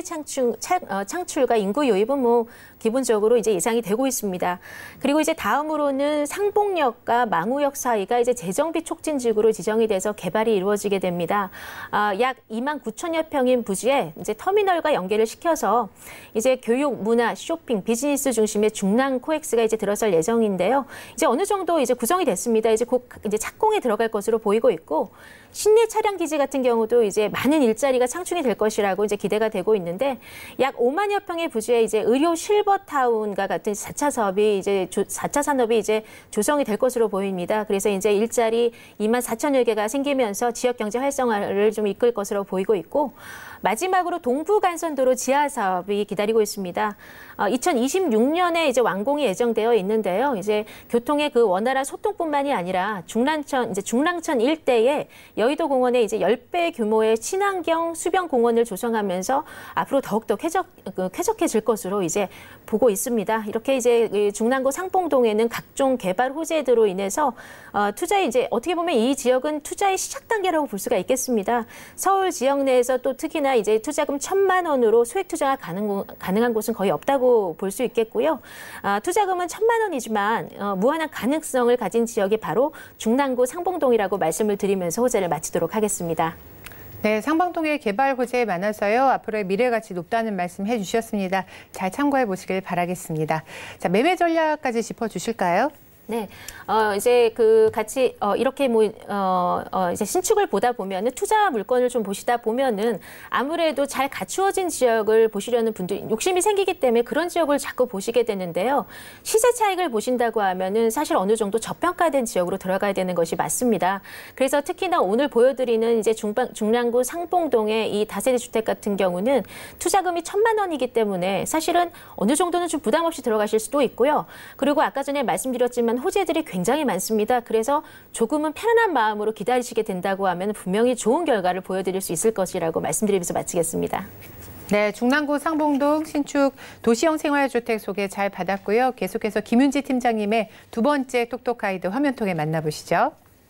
창출과 인구 유입은 뭐 기본적으로 이제 예상이 되고 있습니다. 그리고 이제 다음으로는 상봉역과 망우역 사이가 이제 재정비 촉진지구로 지정이 돼서 개발이 이루어지게 됩니다. 약 2만 9천여 평인 부지에 이제 터미널과 연계를 시켜서 이제 교육, 문화, 쇼핑, 비즈니스 중심의 중랑 코엑스가 이제 들어설 예정인데요. 이제 어느 정도 이제 구성이 됐습니다. 이제 곧 이제 착공에 들어갈 것으로 보이고 있고, 신내 차량 기지 같은 경우도 이제 많은 일자리가 창출이 될 것이라고 이제 기대가 되고 있는데, 약 5만여 평의 부지에 이제 의료 실버타운과 같은 4차 사업이 이제 4차 산업이 이제 조성이 될 것으로 보입니다. 그래서 이제 일자리 2만 4천여 개가 생기면서 지역 경제 활성화를 좀 이끌 것으로 보이고 있고, 마지막으로 동부간선도로 지하 사업이 기다리고 있습니다. 2026년에 이제 완공이 예정되어 있는데요. 이제 교통의 그 원활한 소통뿐만이 아니라 중랑천 일대에 여의도 공원에 이제 10배 규모의 친환경 수변 공원을 조성하면서 앞으로 더욱더 쾌적해질 것으로 이제 보고 있습니다. 이렇게 이제 중랑구 상봉동에는 각종 개발 호재들로 인해서 투자에 이제 어떻게 보면 이 지역은 투자의 시작 단계라고 볼 수가 있겠습니다. 서울 지역 내에서 또 특히나 이제 투자금 1,000만 원으로 소액 투자가 가능한 곳은 거의 없다고 볼 수 있겠고요. 투자금은 1,000만 원이지만 무한한 가능성을 가진 지역이 바로 중랑구 상봉동이라고 말씀을 드리면서 호재를 마치도록 하겠습니다. 네, 상봉동의 개발 호재 많아서요. 앞으로의 미래 가치 높다는 말씀 해주셨습니다. 잘 참고해 보시길 바라겠습니다. 자, 매매 전략까지 짚어주실까요? 네, 이제 같이 이렇게 이제 신축을 보다 보면은 투자 물건을 좀 보시다 보면은 아무래도 잘 갖추어진 지역을 보시려는 분들 욕심이 생기기 때문에 그런 지역을 자꾸 보시게 되는데요. 시세 차익을 보신다고 하면은 사실 어느 정도 저평가된 지역으로 들어가야 되는 것이 맞습니다. 그래서 특히나 오늘 보여드리는 이제 중랑구 상봉동의 이 다세대 주택 같은 경우는 투자금이 1,000만 원이기 때문에 사실은 어느 정도는 좀 부담 없이 들어가실 수도 있고요. 그리고 아까 전에 말씀드렸지만 호재들이 굉장히 많습니다. 그래서 조금은 편안한 마음으로 기다리시게 된다고 하면 분명히 좋은 결과를 보여드릴 수 있을 것이라고 말씀드리면서 마치겠습니다. 네, 중랑구 상봉동 신축 도시형 생활주택 소개 잘 받았고요. 계속해서 김윤지 팀장님의 두 번째 똑똑 가이드 화면 통해 만나보시죠.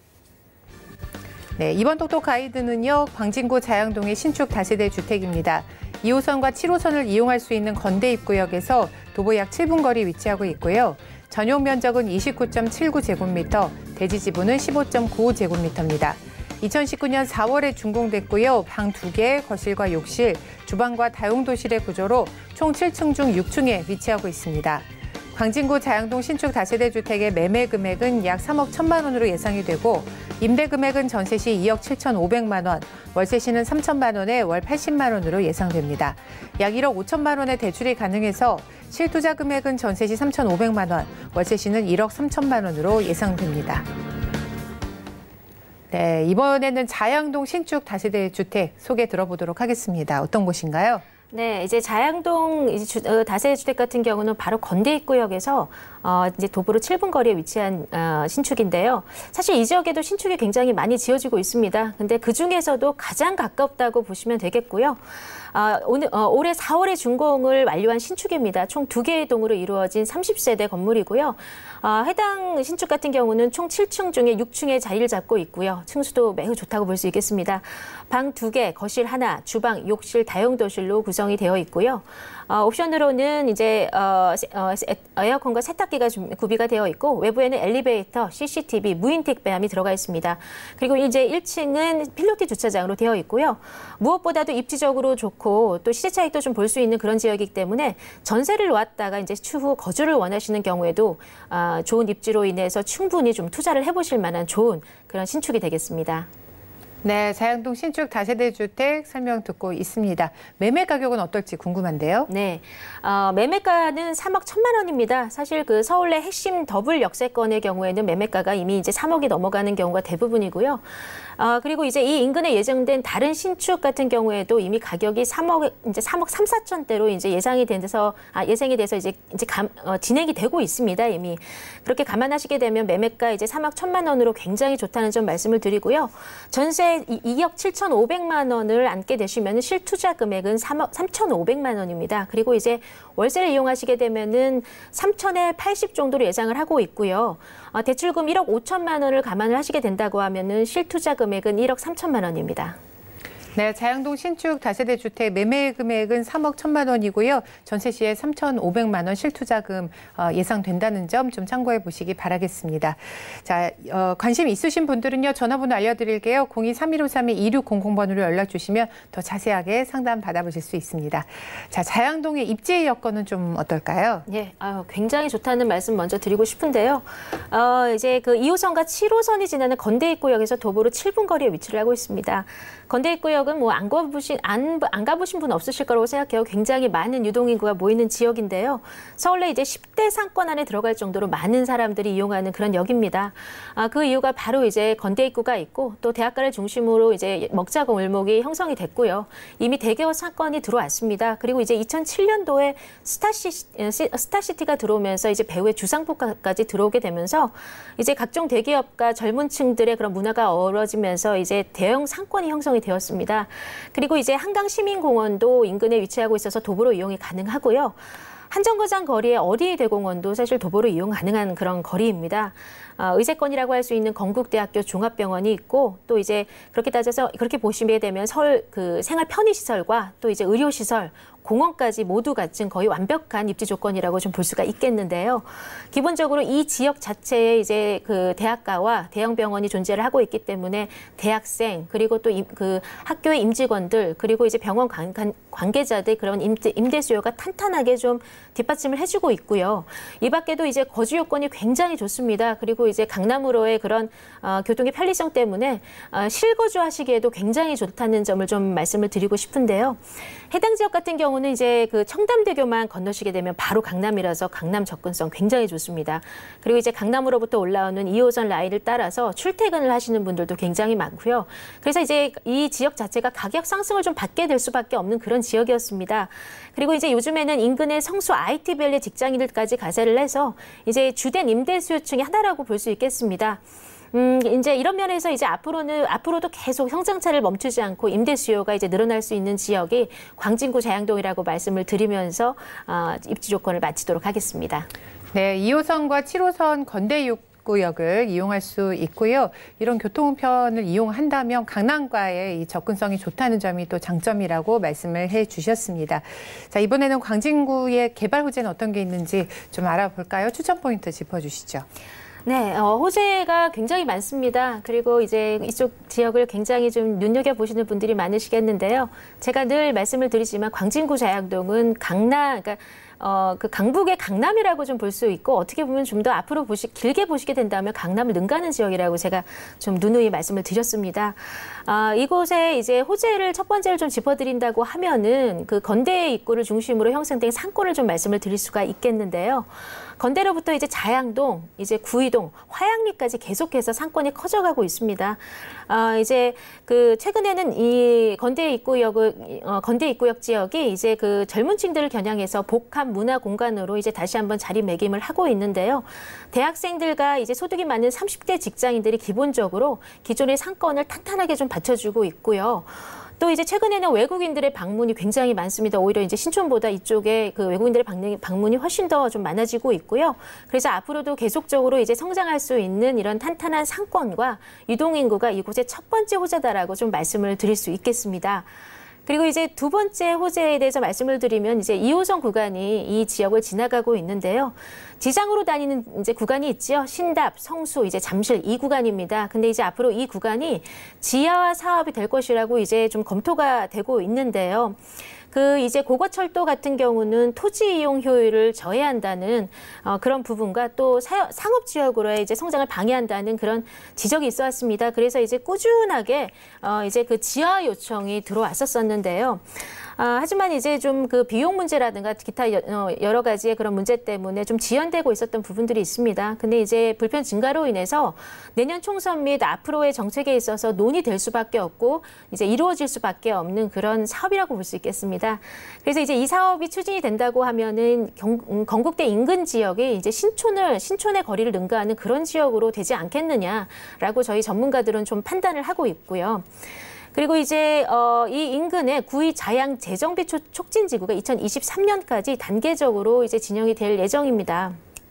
네, 이번 똑똑 가이드는요, 광진구 자양동의 신축 다세대 주택입니다. 2호선과 7호선을 이용할 수 있는 건대 입구역에서 도보 약 7분 거리 위치하고 있고요. 전용 면적은 29.79제곱미터, 대지 지분은 15.95제곱미터입니다. 2019년 4월에 준공됐고요. 방 2개, 거실과 욕실, 주방과 다용도실의 구조로 총 7층 중 6층에 위치하고 있습니다. 광진구 자양동 신축 다세대 주택의 매매 금액은 약 3억 1천만 원으로 예상이 되고 임대 금액은 전세 시 2억 7,500만 원, 월세 시는 3천만 원에 월 80만 원으로 예상됩니다. 약 1억 5천만 원의 대출이 가능해서 실투자 금액은 전세 시 3,500만 원, 월세 시는 1억 3천만 원으로 예상됩니다. 네, 이번에는 자양동 신축 다세대 주택 소개 들어보도록 하겠습니다. 어떤 곳인가요? 네, 이제 자양동 다세대 주택 같은 경우는 바로 건대입구역에서 이제 도보로 7분 거리에 위치한 신축인데요. 사실 이 지역에도 신축이 굉장히 많이 지어지고 있습니다. 근데 그 중에서도 가장 가깝다고 보시면 되겠고요. 올해 4월에 준공을 완료한 신축입니다. 총 2개의 동으로 이루어진 30세대 건물이고요. 해당 신축 같은 경우는 총 7층 중에 6층에 자리를 잡고 있고요. 층수도 매우 좋다고 볼 수 있겠습니다. 방 2개, 거실 하나, 주방, 욕실, 다용도실로 구성이 되어 있고요. 옵션으로는 이제 에어컨과 세탁기가 구비가 되어 있고 외부에는 엘리베이터, CCTV, 무인 택배함이 들어가 있습니다. 그리고 이제 1층은 필로티 주차장으로 되어 있고요. 무엇보다도 입지적으로 좋고 또 시세 차익도 좀 볼 수 있는 그런 지역이기 때문에 전세를 놓았다가 이제 추후 거주를 원하시는 경우에도 좋은 입지로 인해서 충분히 좀 투자를 해보실 만한 좋은 그런 신축이 되겠습니다. 네, 자양동 신축 다세대 주택 설명 듣고 있습니다. 매매 가격은 어떨지 궁금한데요. 네, 매매가는 3억 1천만 원입니다. 사실 그 서울 내 핵심 더블 역세권의 경우에는 매매가가 이미 이제 3억이 넘어가는 경우가 대부분이고요. 그리고 이제 이 인근에 예정된 다른 신축 같은 경우에도 이미 가격이 3억 3, 4천대로 이제 예상이 돼서 이제 진행이 되고 있습니다. 이미 그렇게 감안하시게 되면 매매가 이제 3억 1천만 원으로 굉장히 좋다는 점 말씀을 드리고요. 전세 2억 7,500만 원을 안게 되시면 실투자 금액은 3억 3,500만 원입니다. 그리고 이제 월세를 이용하시게 되면은 3천에 80 정도로 예상을 하고 있고요. 대출금 1억 5천만 원을 감안을 하시게 된다고 하면은 실투자 금액은 1억 3천만 원입니다. 네, 자양동 신축 다세대 주택 매매 금액은 3억 1천만 원이고요. 전세 시에 3,500만 원 실투자금 예상된다는 점 좀 참고해 보시기 바라겠습니다. 자, 관심 있으신 분들은요. 전화번호 알려드릴게요. 02-3153-2600번으로 연락 주시면 더 자세하게 상담 받아보실 수 있습니다. 자, 자양동의 입지 여건은 좀 어떨까요? 예, 굉장히 좋다는 말씀 먼저 드리고 싶은데요. 이제 그 2호선과 7호선이 지나는 건대입구역에서 도보로 7분 거리에 위치를 하고 있습니다. 건대입구역은 뭐 안 가보신 분 없으실 거라고 생각해요. 굉장히 많은 유동인구가 모이는 지역인데요. 서울 내 이제 10대 상권 안에 들어갈 정도로 많은 사람들이 이용하는 그런 역입니다. 그 이유가 바로 이제 건대입구가 있고 또 대학가를 중심으로 이제 먹자 골목이 형성이 됐고요. 이미 대기업 상권이 들어왔습니다. 그리고 이제 2007년도에 스타시티가 들어오면서 이제 배후에 주상복합까지 들어오게 되면서 이제 각종 대기업과 젊은 층들의 그런 문화가 어우러지면서 이제 대형 상권이 형성이 되었습니다. 그리고 이제 한강시민공원도 인근에 위치하고 있어서 도보로 이용이 가능하고요. 한정거장 거리의 어린이 대공원도 사실 도보로 이용 가능한 그런 거리입니다. 의제권이라고 할 수 있는 건국대학교 종합병원이 있고 또 이제 그렇게 따져서 그렇게 보시게 되면 서울 그 생활 편의시설과 또 이제 의료시설, 공원까지 모두 갖춘 거의 완벽한 입지 조건이라고 좀 볼 수가 있겠는데요. 기본적으로 이 지역 자체에 이제 그 대학가와 대형 병원이 존재를 하고 있기 때문에 대학생 그리고 또 그 학교의 임직원들 그리고 이제 병원 관계자들 그런 임대 수요가 탄탄하게 좀 뒷받침을 해주고 있고요. 이 밖에도 이제 거주 요건이 굉장히 좋습니다. 그리고 이제 강남으로의 그런 교통의 편리성 때문에 실거주하시기에도 굉장히 좋다는 점을 좀 말씀을 드리고 싶은데요. 해당 지역 같은 경우는 이제 그 청담대교만 건너시게 되면 바로 강남이라서 강남 접근성 굉장히 좋습니다. 그리고 이제 강남으로부터 올라오는 2호선 라인을 따라서 출퇴근을 하시는 분들도 굉장히 많고요. 그래서 이제 이 지역 자체가 가격 상승을 좀 받게 될 수밖에 없는 그런 지역이었습니다. 그리고 이제 요즘에는 인근의 성수 IT밸리 직장인들까지 가세를 해서 이제 주된 임대 수요층의 하나라고 볼 수 있겠습니다. 이제 이런 면에서 이제 앞으로도 계속 성장차를 멈추지 않고 임대 수요가 이제 늘어날 수 있는 지역이 광진구 자양동이라고 말씀을 드리면서 입지 조건을 마치도록 하겠습니다. 네, 2호선과 7호선 건대입구역을 이용할 수 있고요. 이런 교통편을 이용한다면 강남과의 이 접근성이 좋다는 점이 또 장점이라고 말씀을 해주셨습니다. 자, 이번에는 광진구의 개발 호재는 어떤 게 있는지 좀 알아볼까요? 추천 포인트 짚어주시죠. 네, 호재가 굉장히 많습니다. 그리고 이제 이쪽 지역을 굉장히 좀 눈여겨보시는 분들이 많으시겠는데요. 제가 늘 말씀을 드리지만 광진구 자양동은 그러니까 그 강북의 강남이라고 좀 볼 수 있고 어떻게 보면 좀 더 앞으로 길게 보시게 된다면 강남을 능가하는 지역이라고 제가 좀 누누이 말씀을 드렸습니다. 이곳에 이제 호재를 첫 번째를 좀 짚어드린다고 하면은 그 건대 입구를 중심으로 형성된 상권을 좀 말씀을 드릴 수가 있겠는데요. 건대로부터 이제 자양동, 이제 구이동, 화양리까지 계속해서 상권이 커져가고 있습니다. 이제 그 최근에는 이 건대 입구역 지역이 이제 그 젊은층들을 겨냥해서 복합 문화 공간으로 이제 다시 한번 자리매김을 하고 있는데요. 대학생들과 이제 소득이 많은 30대 직장인들이 기본적으로 기존의 상권을 탄탄하게 좀 받쳐주고 있고요. 또 이제 최근에는 외국인들의 방문이 굉장히 많습니다. 오히려 이제 신촌보다 이쪽에 그 외국인들의 방문이 훨씬 더 좀 많아지고 있고요. 그래서 앞으로도 계속적으로 이제 성장할 수 있는 이런 탄탄한 상권과 유동인구가 이곳의 첫 번째 호재다라고 좀 말씀을 드릴 수 있겠습니다. 그리고 이제 두 번째 호재에 대해서 말씀을 드리면 이제 2호선 구간이 이 지역을 지나가고 있는데요. 지상으로 다니는 이제 구간이 있죠. 신답, 성수, 이제 잠실 이 구간입니다. 근데 이제 앞으로 이 구간이 지하화 사업이 될 것이라고 이제 좀 검토가 되고 있는데요. 그 이제 고거철도 같은 경우는 토지 이용 효율을 저해한다는 그런 부분과 또 상업 지역으로의 이제 성장을 방해한다는 그런 지적이 있어 왔습니다. 그래서 이제 꾸준하게 이제 그 지하 요청이 들어왔었는데요. 하지만 이제 좀 그 비용 문제라든가 기타 여러 가지의 그런 문제 때문에 좀 지연되고 있었던 부분들이 있습니다. 근데 이제 불편 증가로 인해서 내년 총선 및 앞으로의 정책에 있어서 논의될 수밖에 없고 이제 이루어질 수밖에 없는 그런 사업이라고 볼 수 있겠습니다. 그래서 이제 이 사업이 추진이 된다고 하면은 건국대 인근 지역이 이제 신촌의 거리를 능가하는 그런 지역으로 되지 않겠느냐라고 저희 전문가들은 좀 판단을 하고 있고요. 그리고 이제 이 인근에 구의 자양 재정비 촉진 지구가 2023년까지 단계적으로 이제 진행이 될 예정입니다.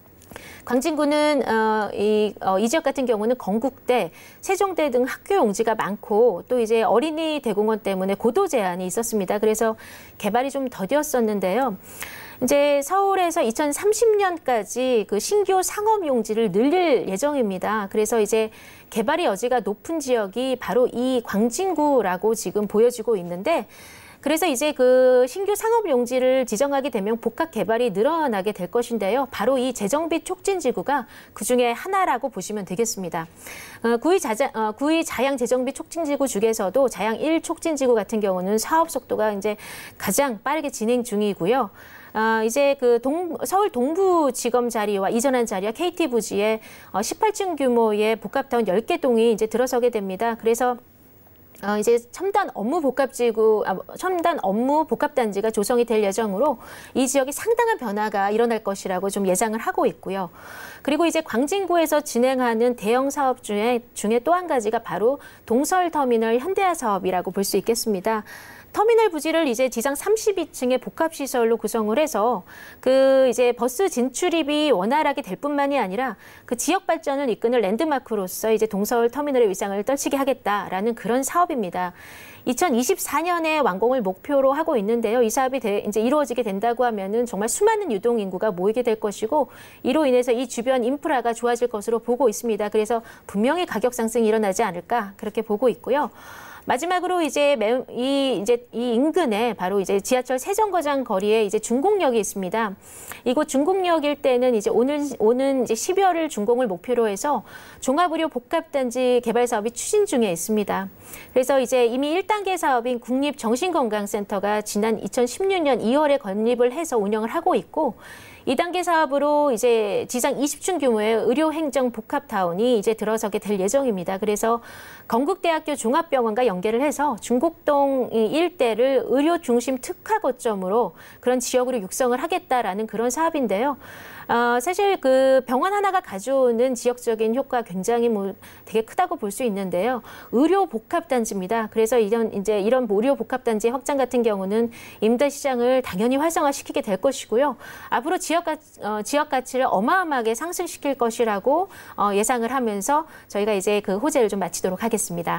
광진구는 이 지역 같은 경우는 건국대, 세종대 등 학교 용지가 많고 또 이제 어린이 대공원 때문에 고도 제한이 있었습니다. 그래서 개발이 좀 더뎠었는데요. 이제 서울에서 2030년까지 그 신규 상업 용지를 늘릴 예정입니다. 그래서 이제 개발의 여지가 높은 지역이 바로 이 광진구라고 지금 보여지고 있는데 그래서 이제 그 신규 상업 용지를 지정하게 되면 복합 개발이 늘어나게 될 것인데요. 바로 이 재정비 촉진지구가 그중에 하나라고 보시면 되겠습니다. 구의 자양 재정비 촉진지구 중에서도 자양 1 촉진지구 같은 경우는 사업 속도가 이제 가장 빠르게 진행 중이고요. 이제 그 서울 동부지검 자리와 이전한 자리와 KT 부지에 18층 규모의 복합타운 10개 동이 이제 들어서게 됩니다. 그래서 이제 첨단 업무 복합단지가 조성이 될 예정으로 이 지역이 상당한 변화가 일어날 것이라고 좀 예상을 하고 있고요. 그리고 이제 광진구에서 진행하는 대형 사업 중에 또 한 가지가 바로 동설터미널 현대화 사업이라고 볼 수 있겠습니다. 터미널 부지를 이제 지상 32층의 복합시설로 구성을 해서 그 이제 버스 진출입이 원활하게 될 뿐만이 아니라 그 지역 발전을 이끄는 랜드마크로서 이제 동서울 터미널의 위상을 떨치게 하겠다라는 그런 사업입니다. 2024년에 완공을 목표로 하고 있는데요. 이 사업이 이제 이루어지게 된다고 하면은 정말 수많은 유동 인구가 모이게 될 것이고 이로 인해서 이 주변 인프라가 좋아질 것으로 보고 있습니다. 그래서 분명히 가격 상승이 일어나지 않을까 그렇게 보고 있고요. 마지막으로 이제 이 인근에 바로 이제 지하철 세정거장 거리에 이제 준공역이 있습니다. 이곳 준공역일 때는 이제 오는 이제 12월을 준공을 목표로 해서 종합의료 복합단지 개발 사업이 추진 중에 있습니다. 그래서 이제 이미 1단계 사업인 국립정신건강센터가 지난 2016년 2월에 건립을 해서 운영을 하고 있고 2단계 사업으로 이제 지상 20층 규모의 의료행정 복합타운이 이제 들어서게 될 예정입니다. 그래서 건국대학교 종합병원과 연계를 해서 중곡동 일대를 의료 중심 특화 거점으로 그런 지역으로 육성을 하겠다라는 그런 사업인데요. 사실 그 병원 하나가 가져오는 지역적인 효과 굉장히 되게 크다고 볼 수 있는데요. 의료 복합단지입니다. 그래서 이런 의료 복합단지 확장 같은 경우는 임대 시장을 당연히 활성화시키게 될 것이고요. 앞으로 지역 가치를 어마어마하게 상승시킬 것이라고 예상을 하면서 저희가 이제 그 호재를 좀 마치도록 하겠습니다.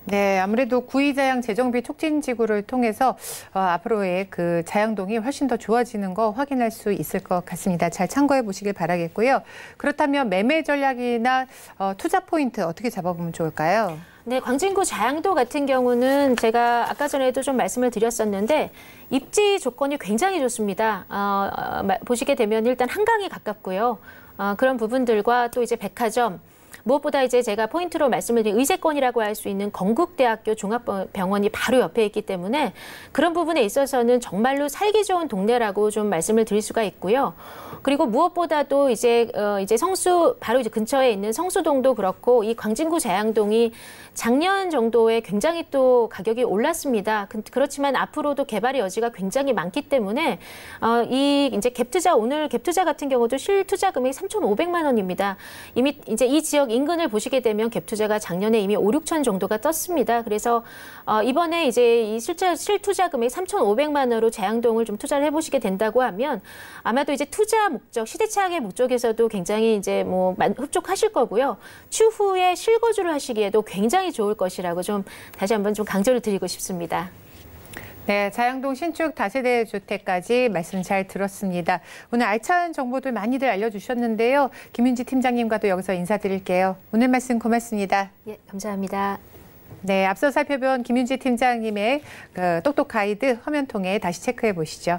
네, 아무래도 구이자양 재정비 촉진지구를 통해서 앞으로의 그 자양동이 훨씬 더 좋아지는 거 확인할 수 있을 것 같습니다. 잘 참고해 보시길 바라겠고요. 그렇다면 매매 전략이나 투자 포인트 어떻게 잡아보면 좋을까요? 네, 광진구 자양도 같은 경우는 제가 아까 전에도 좀 말씀을 드렸었는데 입지 조건이 굉장히 좋습니다. 보시게 되면 일단 한강이 가깝고요. 그런 부분들과 또 이제 백화점, 무엇보다 이제 제가 포인트로 말씀을 드린 의제권이라고 할 수 있는 건국대학교 종합병원이 바로 옆에 있기 때문에 그런 부분에 있어서는 정말로 살기 좋은 동네라고 좀 말씀을 드릴 수가 있고요. 그리고 무엇보다도 이제 성수 바로 이제 근처에 있는 성수동도 그렇고 이 광진구 자양동이 작년 정도에 굉장히 또 가격이 올랐습니다. 그렇지만 앞으로도 개발의 여지가 굉장히 많기 때문에 이 이제 갭투자 오늘 갭투자 같은 경우도 실투자 금액이 3,500만 원입니다. 이미 이제 이 지역 인근을 보시게 되면 갭투자가 작년에 이미 5, 6천 정도가 떴습니다. 그래서 이번에 이제 이 실투자 금액 3,500만 원으로 자양동을 좀 투자를 해보시게 된다고 하면 아마도 이제 투자 목적, 시대착의 목적에서도 굉장히 이제 뭐 흡족하실 거고요. 추후에 실거주를 하시기에도 굉장히 좋을 것이라고 좀 다시 한번 좀 강조를 드리고 싶습니다. 네, 자양동 신축 다세대 주택까지 말씀 잘 들었습니다. 오늘 알찬 정보들 많이들 알려주셨는데요. 김윤지 팀장님과도 여기서 인사드릴게요. 오늘 말씀 고맙습니다. 예, 감사합니다. 네, 앞서 살펴본 김윤지 팀장님의 똑똑 가이드 화면 통해 다시 체크해 보시죠.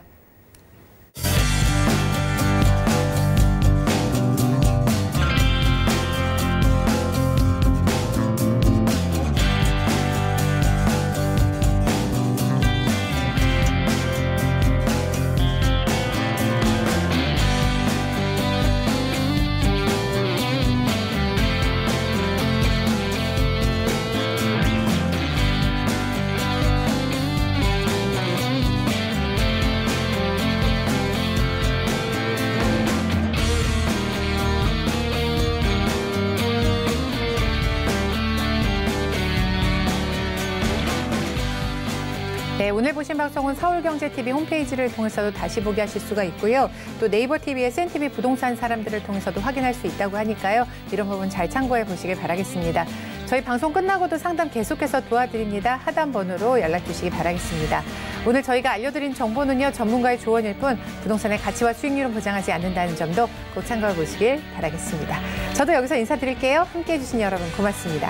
네, 오늘 보신 방송은 서울경제TV 홈페이지를 통해서도 다시 보게 하실 수가 있고요. 또 네이버 TV의 SNTV 부동산 사람들을 통해서도 확인할 수 있다고 하니까요. 이런 부분 잘 참고해 보시길 바라겠습니다. 저희 방송 끝나고도 상담 계속해서 도와드립니다. 하단 번호로 연락 주시기 바라겠습니다. 오늘 저희가 알려드린 정보는요. 전문가의 조언일 뿐 부동산의 가치와 수익률은 보장하지 않는다는 점도 꼭 참고해 보시길 바라겠습니다. 저도 여기서 인사드릴게요. 함께해 주신 여러분 고맙습니다.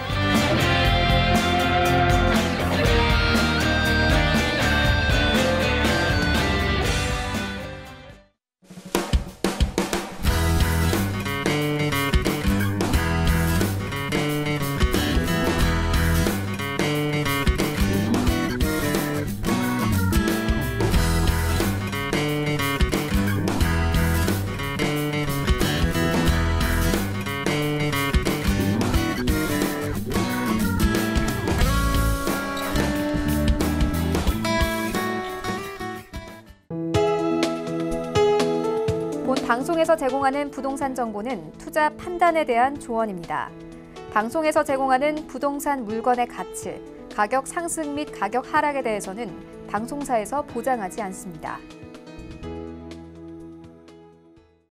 방송에서 제공하는 부동산 정보는 투자 판단에 대한 조언입니다. 방송에서 제공하는 부동산 물건의 가치, 가격 상승 및 가격 하락에 대해서는 방송사에서 보장하지 않습니다.